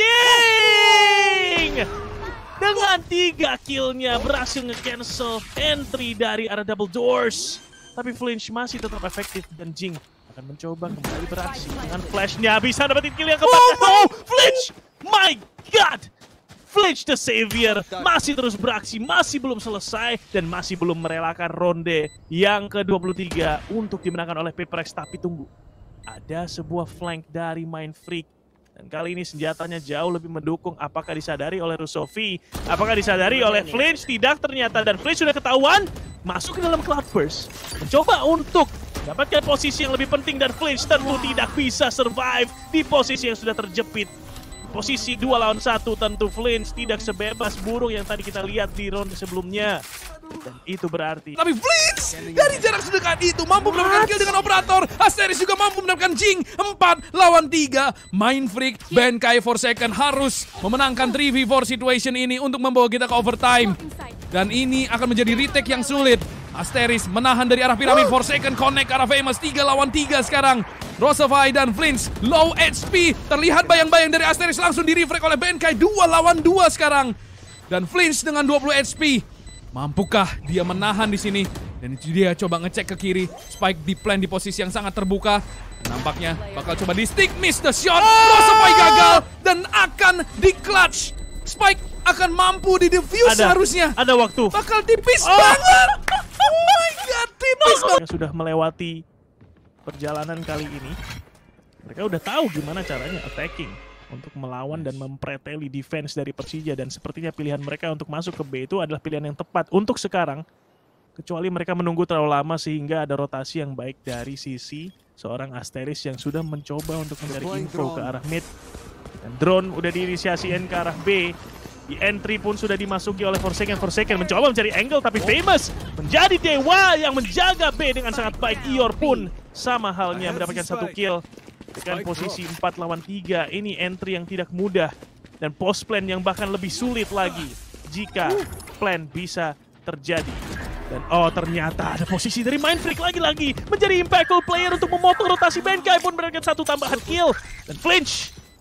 Speaker 2: Jing dengan tiga killnya berhasil nge-cancel entry dari arah double doors. Tapi Flinch masih tetap efektif dan Jing akan mencoba kembali beraksi dengan flashnya bisa dapetin kill yang keempat. Oh, Flinch! My God! Flinch the Savior masih terus beraksi, masih belum selesai dan masih belum merelakan ronde yang ke dua puluh tiga untuk dimenangkan oleh Piprex. Tapi tunggu, ada sebuah flank dari Mindfreak dan kali ini senjatanya jauh lebih mendukung. Apakah disadari oleh Rusofi? Apakah disadari oleh Flinch? Tidak ternyata, dan Flinch sudah ketahuan masuk ke dalam Cloudburst, mencoba untuk dapatkan posisi yang lebih penting dan Flinch tentu tidak bisa survive di posisi yang sudah terjepit. Posisi dua lawan satu, tentu Flinch tidak sebebas burung yang tadi kita lihat di ronde sebelumnya. Dan itu berarti
Speaker 1: Tapi Flinch dari jarak sedekat itu mampu mendapatkan kill dengan operator. Asteris juga mampu mendapatkan Jing. Empat lawan tiga. Mindfreak, Benkai, Forsaken harus memenangkan three v four situation ini untuk membawa kita ke overtime. Dan ini akan menjadi retake yang sulit. Asteris menahan dari arah piramid. Forsaken connect ke arah Famous. Tiga lawan tiga sekarang. Rosafai dan Flinch low H P. Terlihat bayang-bayang dari Asteris langsung di-refrag oleh Benkai. Dua lawan dua sekarang. Dan Flinch dengan dua puluh H P. Mampukah dia menahan di sini? Dan dia coba ngecek ke kiri. Spike di plan di posisi yang sangat terbuka. Nampaknya bakal coba di stick, miss the shot. Rosafai gagal dan akan di clutch. Spike akan mampu di defuse
Speaker 2: ada,
Speaker 1: harusnya.
Speaker 2: ada waktu.
Speaker 1: Bakal tipis oh. banget. Oh my God, tipis banget.
Speaker 2: Yang sudah melewati perjalanan kali ini, mereka udah tahu gimana caranya attacking untuk melawan dan mempreteli defense dari Persija, dan sepertinya pilihan mereka untuk masuk ke B itu adalah pilihan yang tepat untuk sekarang, kecuali mereka menunggu terlalu lama sehingga ada rotasi yang baik dari sisi seorang Asteris yang sudah mencoba untuk mencari info ke arah mid, dan drone udah diinisiasikan ke arah B. Di entry pun sudah dimasuki oleh Forsaken. Forsaken mencoba mencari angle, tapi Famous menjadi dewa yang menjaga B dengan sangat baik. Ior pun sama halnya mendapatkan satu kill dengan posisi empat lawan tiga. Ini entry yang tidak mudah dan post plan yang bahkan lebih sulit lagi jika plan bisa terjadi. Dan oh, ternyata ada posisi dari Mindfreak lagi-lagi menjadi impactful player untuk memotong rotasi. Benkai pun mendapatkan satu tambahan kill. Dan Flinch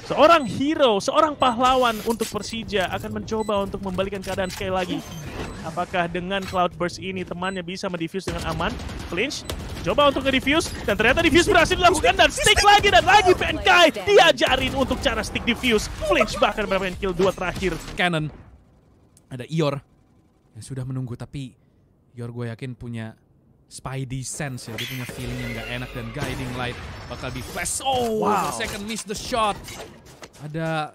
Speaker 2: Seorang hero, seorang pahlawan untuk Persija akan mencoba untuk membalikan keadaan sekali lagi. Apakah dengan Cloudburst ini temannya bisa mendefuse dengan aman? Flinch coba untuk nge-defuse dan ternyata defuse berhasil dilakukan dan stick lagi dan lagi Benkai diajarin untuk cara stick defuse. Flinch bahkan mendapatkan kill dua terakhir.
Speaker 1: Cannon. Ada Ior yang sudah menunggu, tapi Ior gue yakin punya Spidey sense ya, dia punya feeling yang gak enak dan guiding light bakal di flash. Oh,
Speaker 2: wow.
Speaker 1: The second miss the shot. Ada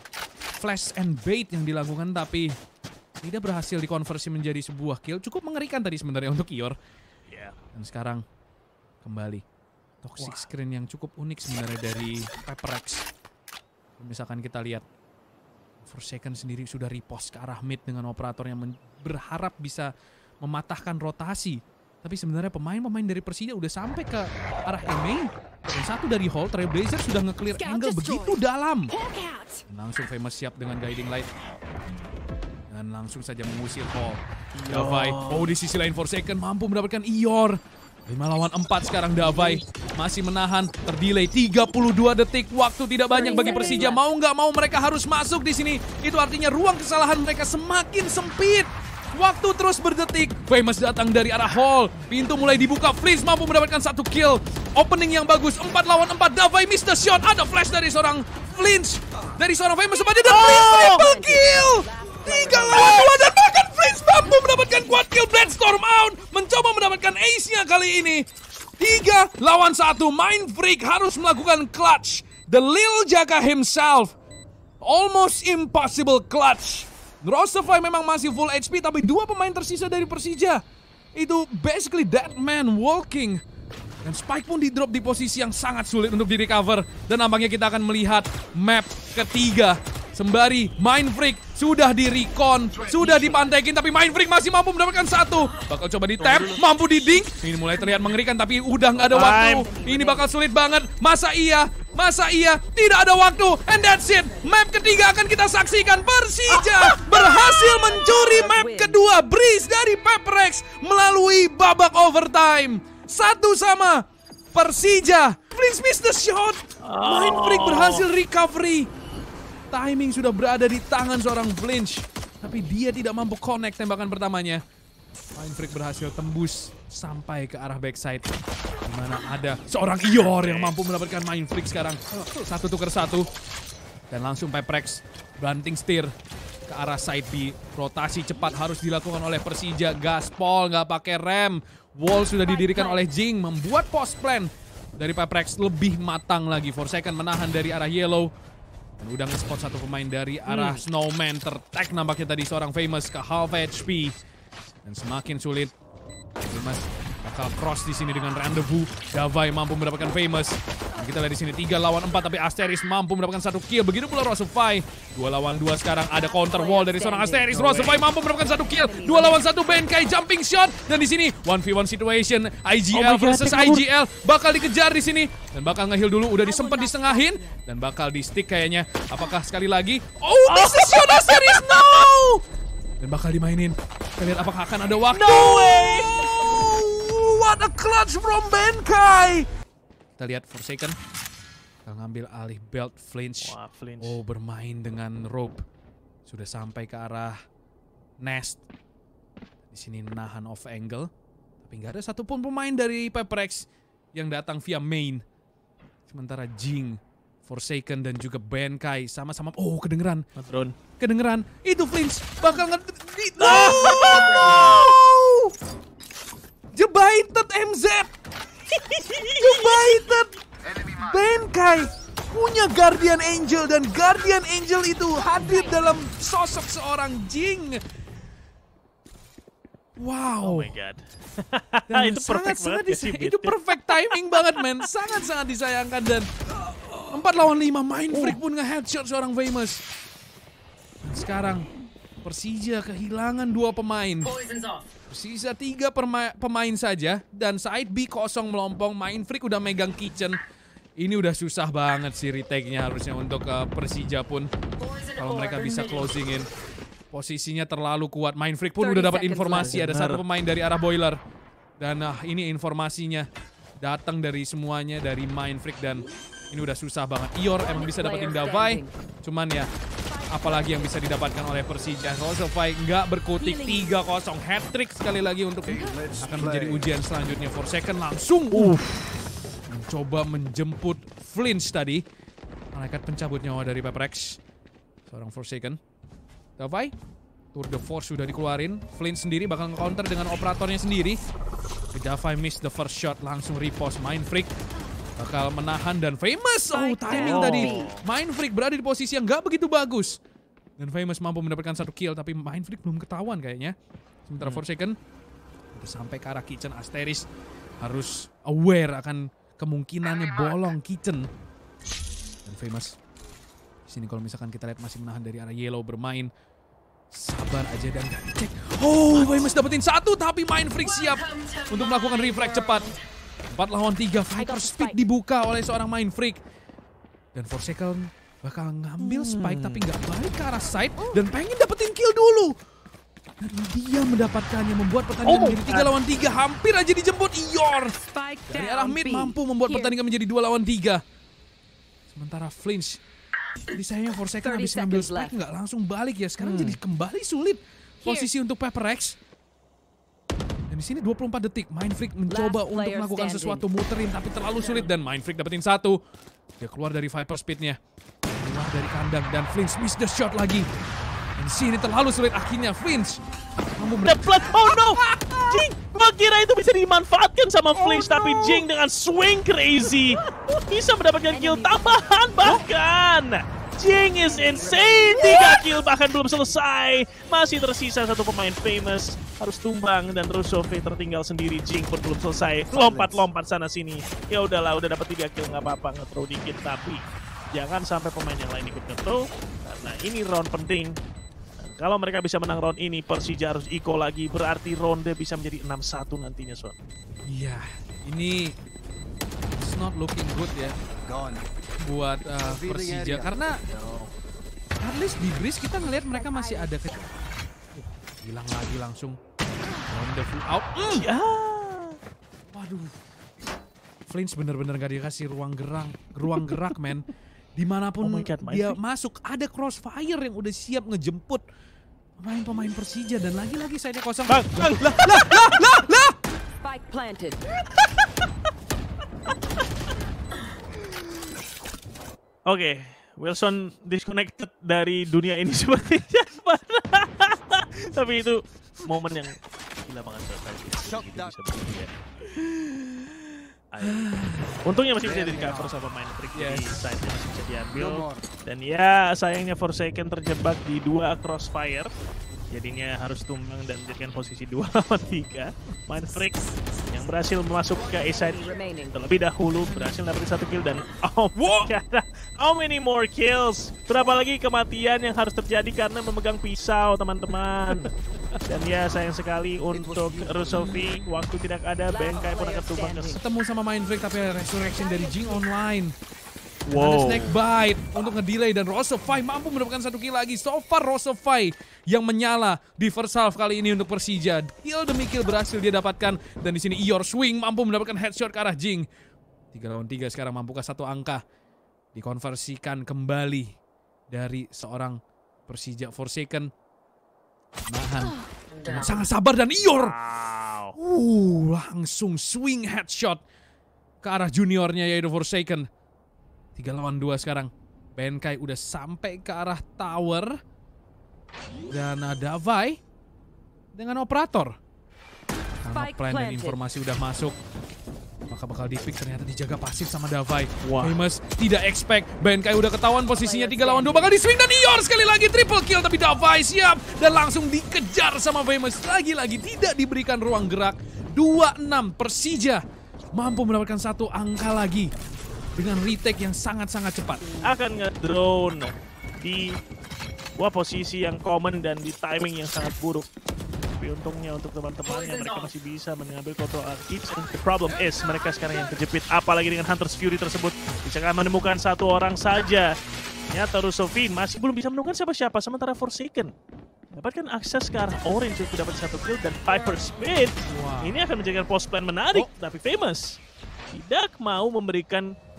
Speaker 1: flash and bait yang dilakukan tapi tidak berhasil dikonversi menjadi sebuah kill. Cukup mengerikan tadi sebenarnya untuk Ior.
Speaker 2: Yeah.
Speaker 1: Dan sekarang kembali toxic wow. screen yang cukup unik sebenarnya dari Pepperex. Misalkan kita lihat Forsaken sendiri sudah repost ke arah mid dengan operator yang berharap bisa mematahkan rotasi. Tapi sebenarnya pemain-pemain dari Persija udah sampai ke arah main. Dan satu dari Hall, Trailblazer sudah nge-clear angle begitu dalam. Dan langsung Famous siap dengan guiding light. Dan langsung saja mengusir Hall. Davai, oh di sisi lain Forsaken mampu mendapatkan Ior. lima lawan empat sekarang Davai masih menahan, terdelay tiga puluh dua detik. Waktu tidak banyak bagi Persija. Mau nggak mau mereka harus masuk di sini. Itu artinya ruang kesalahan mereka semakin sempit. Waktu terus berdetik. Famous datang dari arah Hall. Pintu mulai dibuka. Flinch mampu mendapatkan satu kill. Opening yang bagus. empat lawan empat. Davai miss the shot. Ada flash dari seorang Flinch. Dari seorang Famous sempat dan Flinch triple kill. tiga lawan dua dan bahkan Flinch mampu mendapatkan quad kill. Bloodstorm out. Mencoba mendapatkan ace-nya kali ini. tiga lawan satu. Mindfreak harus melakukan clutch. The Lil Jaka himself. Almost impossible clutch. Rossify memang masih full H P, tapi dua pemain tersisa dari Persija itu basically dead man walking. Dan Spike pun di drop di posisi yang sangat sulit untuk di recover. Dan nampaknya kita akan melihat map ketiga. Sembari Mindfreak sudah di recon, sudah dipantekin, tapi Mindfreak masih mampu mendapatkan satu. Bakal coba di tap, mampu di dink. Ini mulai terlihat mengerikan, tapi udah nggak ada waktu. Ini bakal sulit banget. Masa iya? Masa iya? Tidak ada waktu. And that's it. Map ketiga akan kita saksikan. Persija berhasil mencuri map kedua. Breeze dari Pepperex melalui babak overtime. Satu sama. Persija. Please miss the shot. Mindfreak berhasil recovery. Timing sudah berada di tangan seorang Flinch. Tapi dia tidak mampu connect tembakan pertamanya. Mindfreak berhasil tembus sampai ke arah backside. Di mana ada seorang Ior yang mampu mendapatkan Mindfreak sekarang. Satu tuker satu. Dan langsung Pepperex banting setir ke arah side B. Rotasi cepat harus dilakukan oleh Persija. Gaspol nggak pakai rem. Wall sudah didirikan oleh Jing. Membuat post plan dari Pepperex lebih matang lagi. Forsaken menahan dari arah Yellow. Dan udah nge-spot satu pemain dari arah hmm. Snowman. Ter-tag nampaknya tadi seorang Famous ke half H P. Dan semakin sulit. Famous bakal cross di sini dengan Rendezvous. Davai mampu mendapatkan Famous. Dan kita lihat di sini tiga lawan empat, tapi Asteris mampu mendapatkan satu kill. Begitu pula Rossify. dua lawan dua sekarang ada counter wall dari seorang Asteris. Rossify mampu mendapatkan satu kill. dua lawan satu Benkai jumping shot. Dan di sini one v one situation I G L oh versus I G L bakal dikejar di sini. Dan bakal nge-heal dulu, udah disempet disengahin. Dan bakal di stick kayaknya. Apakah sekali lagi? Oh, miss the shot Asteris, no! Dan bakal dimainin. Kita lihat apakah akan ada waktu.
Speaker 2: No way!
Speaker 1: What a clutch from Benkai! Kita lihat Forsaken. Kita ngambil alih belt Flinch.
Speaker 2: Wah, Flinch.
Speaker 1: Oh, bermain dengan rope. Sudah sampai ke arah nest. Di sini nahan off angle. Tapi nggak ada satupun pemain dari Pepperex yang datang via main. Sementara Jing, Forsaken dan juga Benkai sama-sama. Oh, kedengeran.
Speaker 2: Drone.
Speaker 1: Kedengeran. Itu Flinch bakal nge... No! Jebaited M Z. Jebaited. Benkai punya Guardian Angel dan Guardian Angel itu hadir dalam sosok seorang Jing. Wow.
Speaker 2: Oh my god.
Speaker 1: Dan
Speaker 2: itu perfect
Speaker 1: sangat,
Speaker 2: banget
Speaker 1: sangat
Speaker 2: ya,
Speaker 1: itu perfect timing banget, men. Sangat-sangat disayangkan. Dan empat lawan lima Mindfreak pun nge-headshot seorang Famous. Dan sekarang Persija kehilangan dua pemain. Sisa tiga pemain saja. Dan side B kosong melompong. Mindfreak udah megang kitchen. Ini udah susah banget sih retake-nya harusnya untuk uh, Persija pun. Kalau mereka bisa closingin. Posisinya terlalu kuat. Mindfreak pun udah dapat informasi. Ada satu pemain dari arah boiler. Dan uh, ini informasinya. Datang dari semuanya. Dari Mindfreak dan Ini udah susah banget. Ior emang bisa dapetin Davai. Cuman ya, apalagi yang bisa didapatkan oleh Persija. Rosofai nggak berkutik. Tiga kosong. Hat-trick sekali lagi untuk akan menjadi ujian selanjutnya. Forsaken langsung uh, mencoba menjemput Flinch tadi. Malaikat pencabut nyawa dari Peprex. Seorang Forsaken. Davai, Tour de Force sudah dikeluarin. Flinch sendiri bakal nge-counter dengan operatornya sendiri. Davai miss the first shot. Langsung repost. Mind Freak bakal menahan dan Famous. Oh, timing
Speaker 2: oh.
Speaker 1: tadi. Mind Freak berada di posisi yang gak begitu bagus. Dan Famous mampu mendapatkan satu kill, tapi Mind Freak belum ketahuan kayaknya. Sementara
Speaker 2: Hmm.
Speaker 1: Forsaken udah sampai ke arah Kitchen. Asteris harus aware akan kemungkinannya bolong Kitchen. Dan Famous di sini kalau misalkan kita lihat masih menahan dari arah Yellow bermain. Sabar aja dan gak dicek. Oh, Famous dapetin satu, tapi Mind Freak siap untuk melakukan reflect cepat. empat lawan tiga, Viper Speed dibuka oleh seorang Mind Freak. Dan Forsaken bakal ngambil Spike tapi nggak balik ke arah side dan pengen dapetin kill dulu. Dan dia mendapatkannya, membuat pertandingan
Speaker 2: Oh,
Speaker 1: menjadi tiga lawan tiga. Hampir aja dijemput Ior.
Speaker 3: Spike
Speaker 1: Dari arah
Speaker 3: down
Speaker 1: mid
Speaker 3: B.
Speaker 1: mampu membuat
Speaker 3: Here.
Speaker 1: pertandingan menjadi dua lawan tiga. Sementara Flinch, jadi sayangnya Forsaken
Speaker 3: thirty
Speaker 1: habis ngambil
Speaker 3: seconds
Speaker 1: Spike
Speaker 3: left.
Speaker 1: nggak langsung balik ya. Sekarang
Speaker 2: Hmm.
Speaker 1: jadi kembali sulit posisi untuk Peprex. Dan di sini dua puluh empat detik, Mind Freak mencoba
Speaker 3: Last
Speaker 1: untuk
Speaker 3: player
Speaker 1: melakukan
Speaker 3: standing.
Speaker 1: sesuatu muterin tapi terlalu sulit dan Mind Freak dapetin satu. Dia keluar dari Viper Speednya, keluar dari kandang dan Flinch miss the shot lagi. Dan di sini terlalu sulit akhirnya Flinch mampu
Speaker 2: The
Speaker 1: ber-
Speaker 2: flood. Oh no! Jing! Gua kira itu bisa dimanfaatkan sama Flinch, tapi Jing dengan swing crazy bisa mendapatkan kill tambahan bahkan. Jing is insane. Tiga kill bahkan belum selesai. Masih tersisa satu pemain Famous. Harus tumbang dan terus Sophie tertinggal sendiri. Jing pun belum selesai. Lompat-lompat sana sini. Ya udahlah, udah dapat tiga kill nggak apa-apa, nge-throw dikit, tapi jangan sampai pemain yang lain ikut nge-throw karena ini round penting. Dan kalau mereka bisa menang round ini, Persija harus eco lagi. Berarti ronde bisa menjadi enam satu nantinya, Son.
Speaker 1: Iya, ini it's not looking good ya buat uh, Persija karena at least di Breeze kita ngelihat mereka masih ada ke uh, hilang lagi langsung wonderful out. Mm.
Speaker 2: Ya.
Speaker 1: Waduh, Flinch bener-bener gak dikasih ruang gerak, ruang gerak men. Dimanapun
Speaker 2: Oh my God, Mind
Speaker 1: dia
Speaker 2: Freak.
Speaker 1: masuk ada crossfire yang udah siap ngejemput pemain-pemain Persija dan lagi-lagi sayapnya kosong.
Speaker 2: Bang, bang.
Speaker 1: Lah, lah, lah, lah, lah.
Speaker 3: Spike planted.
Speaker 2: Oke, Wilson disconnected dari dunia ini sepertinya. Tapi itu momen yang gila banget. Gitu bisa begini ya. Ayo. Untungnya masih bisa di cover sama Mind Freak, jadi
Speaker 1: Yes.
Speaker 2: side-nya masih bisa diambil. Dan ya sayangnya Forsaken terjebak di dua crossfire. Jadinya harus tumbang dan menjadikan posisi dua lawan tiga. Mind Freak yang berhasil masuk ke A-side
Speaker 3: Remaining.
Speaker 2: terlebih dahulu, berhasil dapetin satu kill dan oh my God, how many more kills? Berapa lagi kematian yang harus terjadi karena memegang pisau, teman-teman? Dan ya sayang sekali untuk Rusofi, waktu tidak ada, Benkai pun akan tumbang ke
Speaker 1: Ketemu sama Mind Freak tapi ada resurrection dari Jing online. Ada
Speaker 2: wow.
Speaker 1: snake bite untuk ngedelay dan Rosofai mampu mendapatkan satu kill lagi. So far Rosofai yang menyala di first half kali ini untuk Persija. Kill demi kill berhasil dia dapatkan dan di sini Ior swing mampu mendapatkan headshot ke arah Jing. tiga lawan tiga sekarang mampukah satu angka dikonversikan kembali dari seorang Persija. Forsaken nahan dengan sangat sabar dan Ior
Speaker 2: Wow.
Speaker 1: uh langsung swing headshot ke arah juniornya yaitu Forsaken. tiga lawan dua sekarang. Benkai udah sampai ke arah tower. Dan uh, Davai dengan operator. Karena
Speaker 3: Spike
Speaker 1: plan dan
Speaker 3: planted.
Speaker 1: informasi udah masuk. Maka bakal di-pick, ternyata dijaga pasif sama Davai.
Speaker 2: Wah.
Speaker 1: Famous tidak expect. Benkai udah ketahuan posisinya tiga lawan dua. Bakal di-swing dan Ior sekali lagi triple kill. Tapi Davai siap. Dan langsung dikejar sama Famous. Lagi-lagi tidak diberikan ruang gerak. dua enam Persija mampu mendapatkan satu angka lagi. Dengan retake yang sangat-sangat cepat.
Speaker 2: Akan nge-drone di wah posisi yang common dan di timing yang sangat buruk. Tapi untungnya untuk teman-temannya mereka masih bisa mengambil kontrol Archives. The problem is mereka sekarang yang kejepit, apalagi dengan Hunter's Fury tersebut. Bisa menemukan satu orang saja. Ternyata Rusofin masih belum bisa menemukan siapa-siapa, sementara Forsaken dapatkan akses ke arah orange untuk dapat satu kill dan Viper Speed.
Speaker 1: Wow.
Speaker 2: Ini akan menjadikan post plan menarik,
Speaker 1: Oh.
Speaker 2: tapi Famous tidak mau memberikan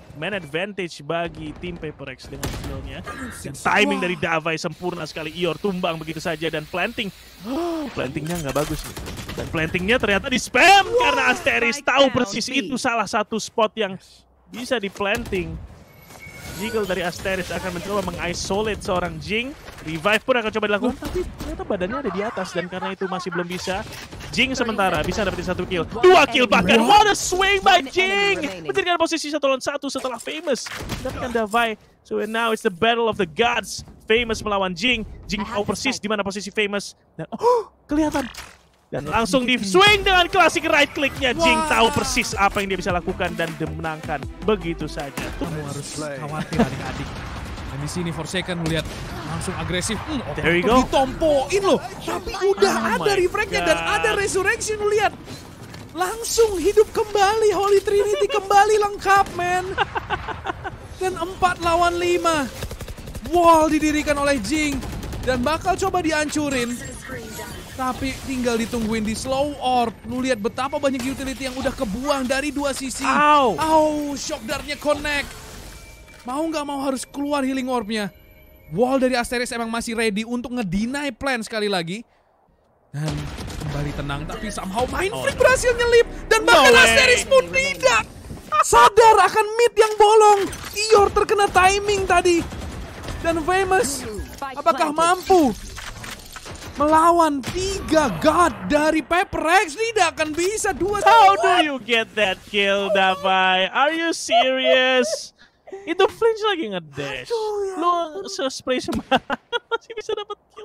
Speaker 2: man advantage bagi tim Paper Rex dengan skillnya. Dan timing dari Davai sempurna sekali. Ior tumbang begitu saja dan planting. Oh, plantingnya nggak bagus nih. Dan plantingnya ternyata di spam karena Asteris tahu persis itu salah satu spot yang bisa di planting. Jiggle dari Asteris akan mencoba mengisolate seorang Jing. Revive pun akan coba dilakukan, tapi ternyata badannya ada di atas dan karena itu masih belum bisa. Jing sementara bisa dapetin satu kill, dua kill bahkan. What a swing by Jing! Menjadikan posisi satu lawan satu setelah Famous mendapatkan Davai. So now it's the battle of the gods. Famous melawan Jing. Jing tahu persis di mana posisi Famous. Dan oh, kelihatan. Dan langsung di swing dengan klasik right clicknya. Jing tahu persis apa yang dia bisa lakukan dan dimenangkan begitu saja.
Speaker 1: Kamu harus khawatir adik-adik. Dan di sini Forsaken melihat langsung agresif. Hmm,
Speaker 2: There we go.
Speaker 1: Ditompoin loh. Tapi udah
Speaker 2: Oh
Speaker 1: ada
Speaker 2: my
Speaker 1: refragnya
Speaker 2: God.
Speaker 1: dan ada resurrection. Lihat. Langsung hidup kembali. Holy Trinity kembali lengkap, men. Dan empat lawan lima. Wall didirikan oleh Jing. Dan bakal coba dihancurin. Tapi tinggal ditungguin di slow orb. Lu lihat betapa banyak utility yang udah kebuang dari dua sisi.
Speaker 2: Ow.
Speaker 1: Au, shock dartnya connect. Mau nggak mau harus keluar healing orbnya. Wall dari Asteris emang masih ready untuk ngedeny plan sekali lagi. Dan kembali tenang, tapi somehow Mindfreak
Speaker 2: Oh, no.
Speaker 1: berhasil nyelip. Dan bahkan
Speaker 2: way.
Speaker 1: Asteris pun tidak sadar akan mid yang bolong. Ior terkena timing tadi. Dan Famous, apakah mampu melawan tiga god dari Paper Rex? Tidak akan bisa. Dua.
Speaker 2: How do you get that kill, Davai? Are you serious? Itu Flinch lagi ngedash. Lu se-spray semangat masih bisa dapat kill.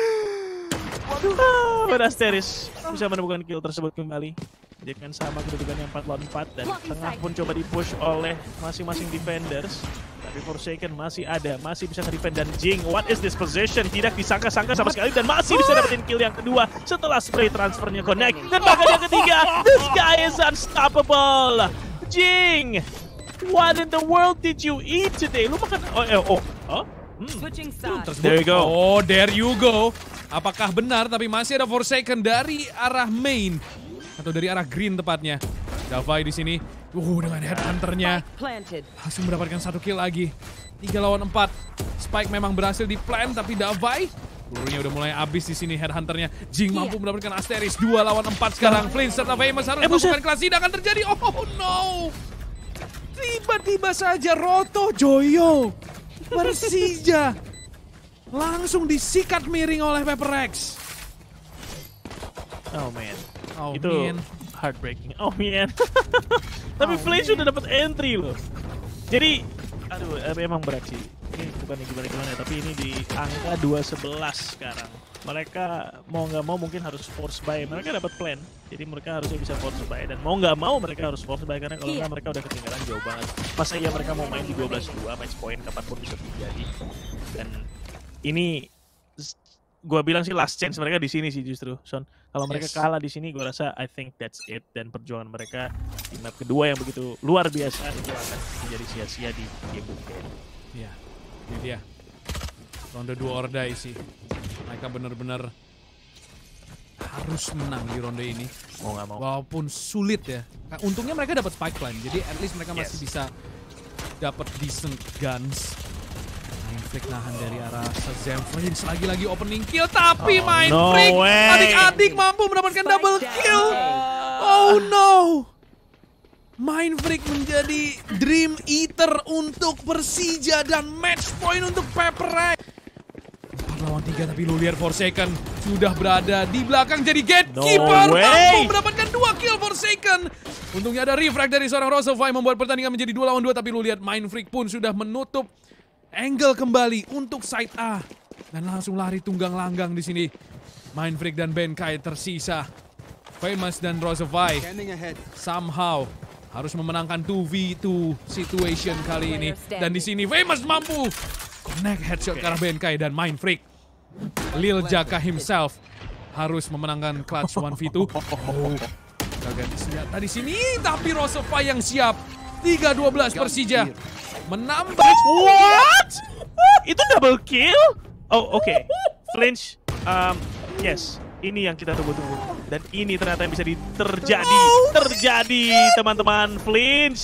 Speaker 2: Waduh, Asteris bisa menemukan kill tersebut kembali. Dengan sama kedudukannya empat lawan empat dan tengah pun coba di-push oleh masing-masing defenders. Tapi Forsaken masih ada, masih bisa nge-defend dan Jing, what is this position? Tidak disangka-sangka sama sekali dan masih bisa dapetin kill yang kedua setelah spray transfernya connect. Dan bahkan yang ketiga, this guy is unstoppable. Jing, what in the world did you eat today? Lu makan, oh, eh, oh, oh? Hmm.
Speaker 3: Switching sides.
Speaker 2: There you go.
Speaker 1: Oh, there you go. Apakah benar tapi masih ada Forsaken dari arah main atau dari arah green tepatnya. Davai di sini. Uh, dengan headhunternya
Speaker 3: Spike planted.
Speaker 1: langsung mendapatkan satu kill lagi. Tiga lawan empat. Spike memang berhasil di plan tapi Davai pelurunya udah mulai habis di sini headhunternya. Jing mampu mendapatkan Asteris. Dua lawan empat sekarang. Flinch serta Famous harus
Speaker 2: Eh, buset.
Speaker 1: melakukan kelas. Tidak akan terjadi. Oh no. Tiba-tiba saja Roto Joyo Persija langsung disikat miring oleh Paper Rex.
Speaker 2: Oh man,
Speaker 1: Oh
Speaker 2: itu
Speaker 1: man.
Speaker 2: heartbreaking. Oh man. Tapi
Speaker 1: Oh,
Speaker 2: Flinch sudah dapat entry loh. Jadi, aduh, eh, emang berat sih. Ini bukan gimana-gimana, tapi ini di angka dua sebelas sekarang. Mereka mau nggak mau mungkin harus force buy. Mereka dapat plan, jadi mereka harusnya bisa force buy. Dan mau nggak mau mereka harus force buy karena kalau nggak mereka udah ketinggalan jauh banget. Masa iya mereka mau main di dua belas dua, match point kapanpun bisa terjadi. Dan ini gua bilang sih last chance mereka di sini sih justru, Son. Kalau mereka
Speaker 1: Yes.
Speaker 2: kalah di sini, gua rasa I think that's it. Dan perjuangan mereka di map kedua yang begitu luar biasa itu akan menjadi sia-sia di game weekend.
Speaker 1: Iya, ini dia. Ronde dua Ordai sih. Mereka benar-benar harus menang di ronde ini.
Speaker 2: Mau nggak mau.
Speaker 1: Walaupun sulit ya. Nah, untungnya mereka dapat spike line, jadi at least mereka masih
Speaker 2: Yes.
Speaker 1: bisa dapat decent guns. Mindfreak nahan dari arah Zemflins, lagi-lagi opening kill, tapi
Speaker 2: Oh,
Speaker 1: Mindfreak
Speaker 2: no way.
Speaker 1: adik-adik mampu mendapatkan double kill. Oh no. Mindfreak menjadi Dream Eater untuk Persija dan match point untuk Paper Rex. empat lawan tiga tapi lu lihat Forsaken sudah berada di belakang jadi gatekeeper.
Speaker 2: No way.
Speaker 1: Mampu mendapatkan dua kill Forsaken. Untungnya ada refrag dari seorang Rosovai membuat pertandingan menjadi dua lawan dua, tapi lu lihat Mindfreak pun sudah menutup angle kembali untuk side A. Dan langsung lari tunggang langgang di sini. Mindfreak dan Benkai tersisa. Famous dan Rosovai somehow harus memenangkan two v two situation kali ini. Dan di sini Famous mampu connect headshot ke arah Benkai dan Mindfreak. Lil Jaka himself harus memenangkan clutch one v two. Oh, gagal senjata di sini, tapi Rosovai yang siap. tiga dua belas Persija menambah.
Speaker 2: What? Itu double kill? Oh, oke. Okay. Flinch, um, yes. Ini yang kita tunggu-tunggu. Dan ini ternyata yang bisa di- terjadi. Terjadi, teman-teman. Flinch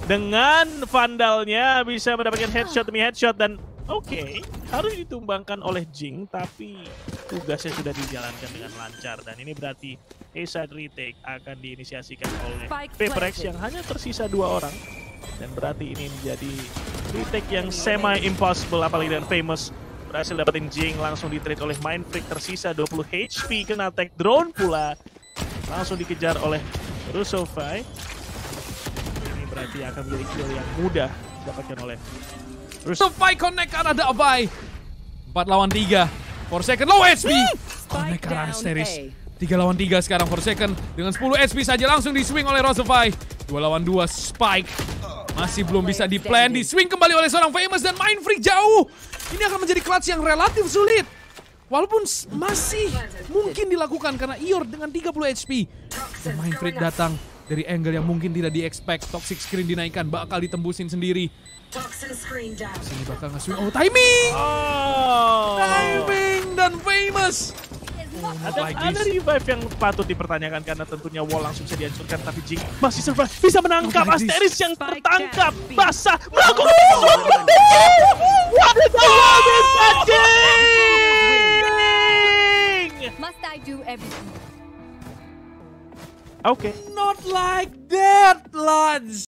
Speaker 2: dengan Vandalnya bisa mendapatkan headshot demi headshot dan oke, okay, harus ditumbangkan oleh Jing, tapi tugasnya sudah dijalankan dengan lancar dan ini berarti A-side retake akan diinisiasikan oleh Paperex yang hanya tersisa dua orang dan berarti ini menjadi retake yang semi-impossible apalagi dengan Famous berhasil dapetin Jing langsung di-trade oleh Mindfreak tersisa dua puluh H P kena tag drone pula langsung dikejar oleh Rusofai. Ini berarti akan menjadi kill yang mudah didapatkan oleh
Speaker 1: Rusofai connect karena ada Abai. empat lawan tiga. Forsaken low H P. Connect karena Asteris. tiga lawan tiga sekarang Forsaken dengan sepuluh H P saja langsung di swing oleh Rusofai. dua lawan dua Spike. Masih belum bisa di plan, di swing kembali oleh seorang Famous dan Mindfreak jauh. Ini akan menjadi clutch yang relatif sulit. Walaupun masih mungkin dilakukan karena Ior dengan tiga puluh H P. Dan Mindfreak datang dari angle yang mungkin tidak di-expect. Toxic Screen dinaikkan, bakal ditembusin sendiri. Sini bakal nge-swing. Oh, timing!
Speaker 2: Oh.
Speaker 1: Timing dan Famous. Oh,
Speaker 2: ada,
Speaker 1: like
Speaker 2: ada revive yang patut dipertanyakan karena tentunya wall langsung bisa dihancurkan tapi Jing masih survive bisa menangkap
Speaker 1: like
Speaker 2: Asteris yang tertangkap basah melakukan what is Jing?
Speaker 3: Must I do everything?
Speaker 2: Oke.
Speaker 1: Not like that, lads.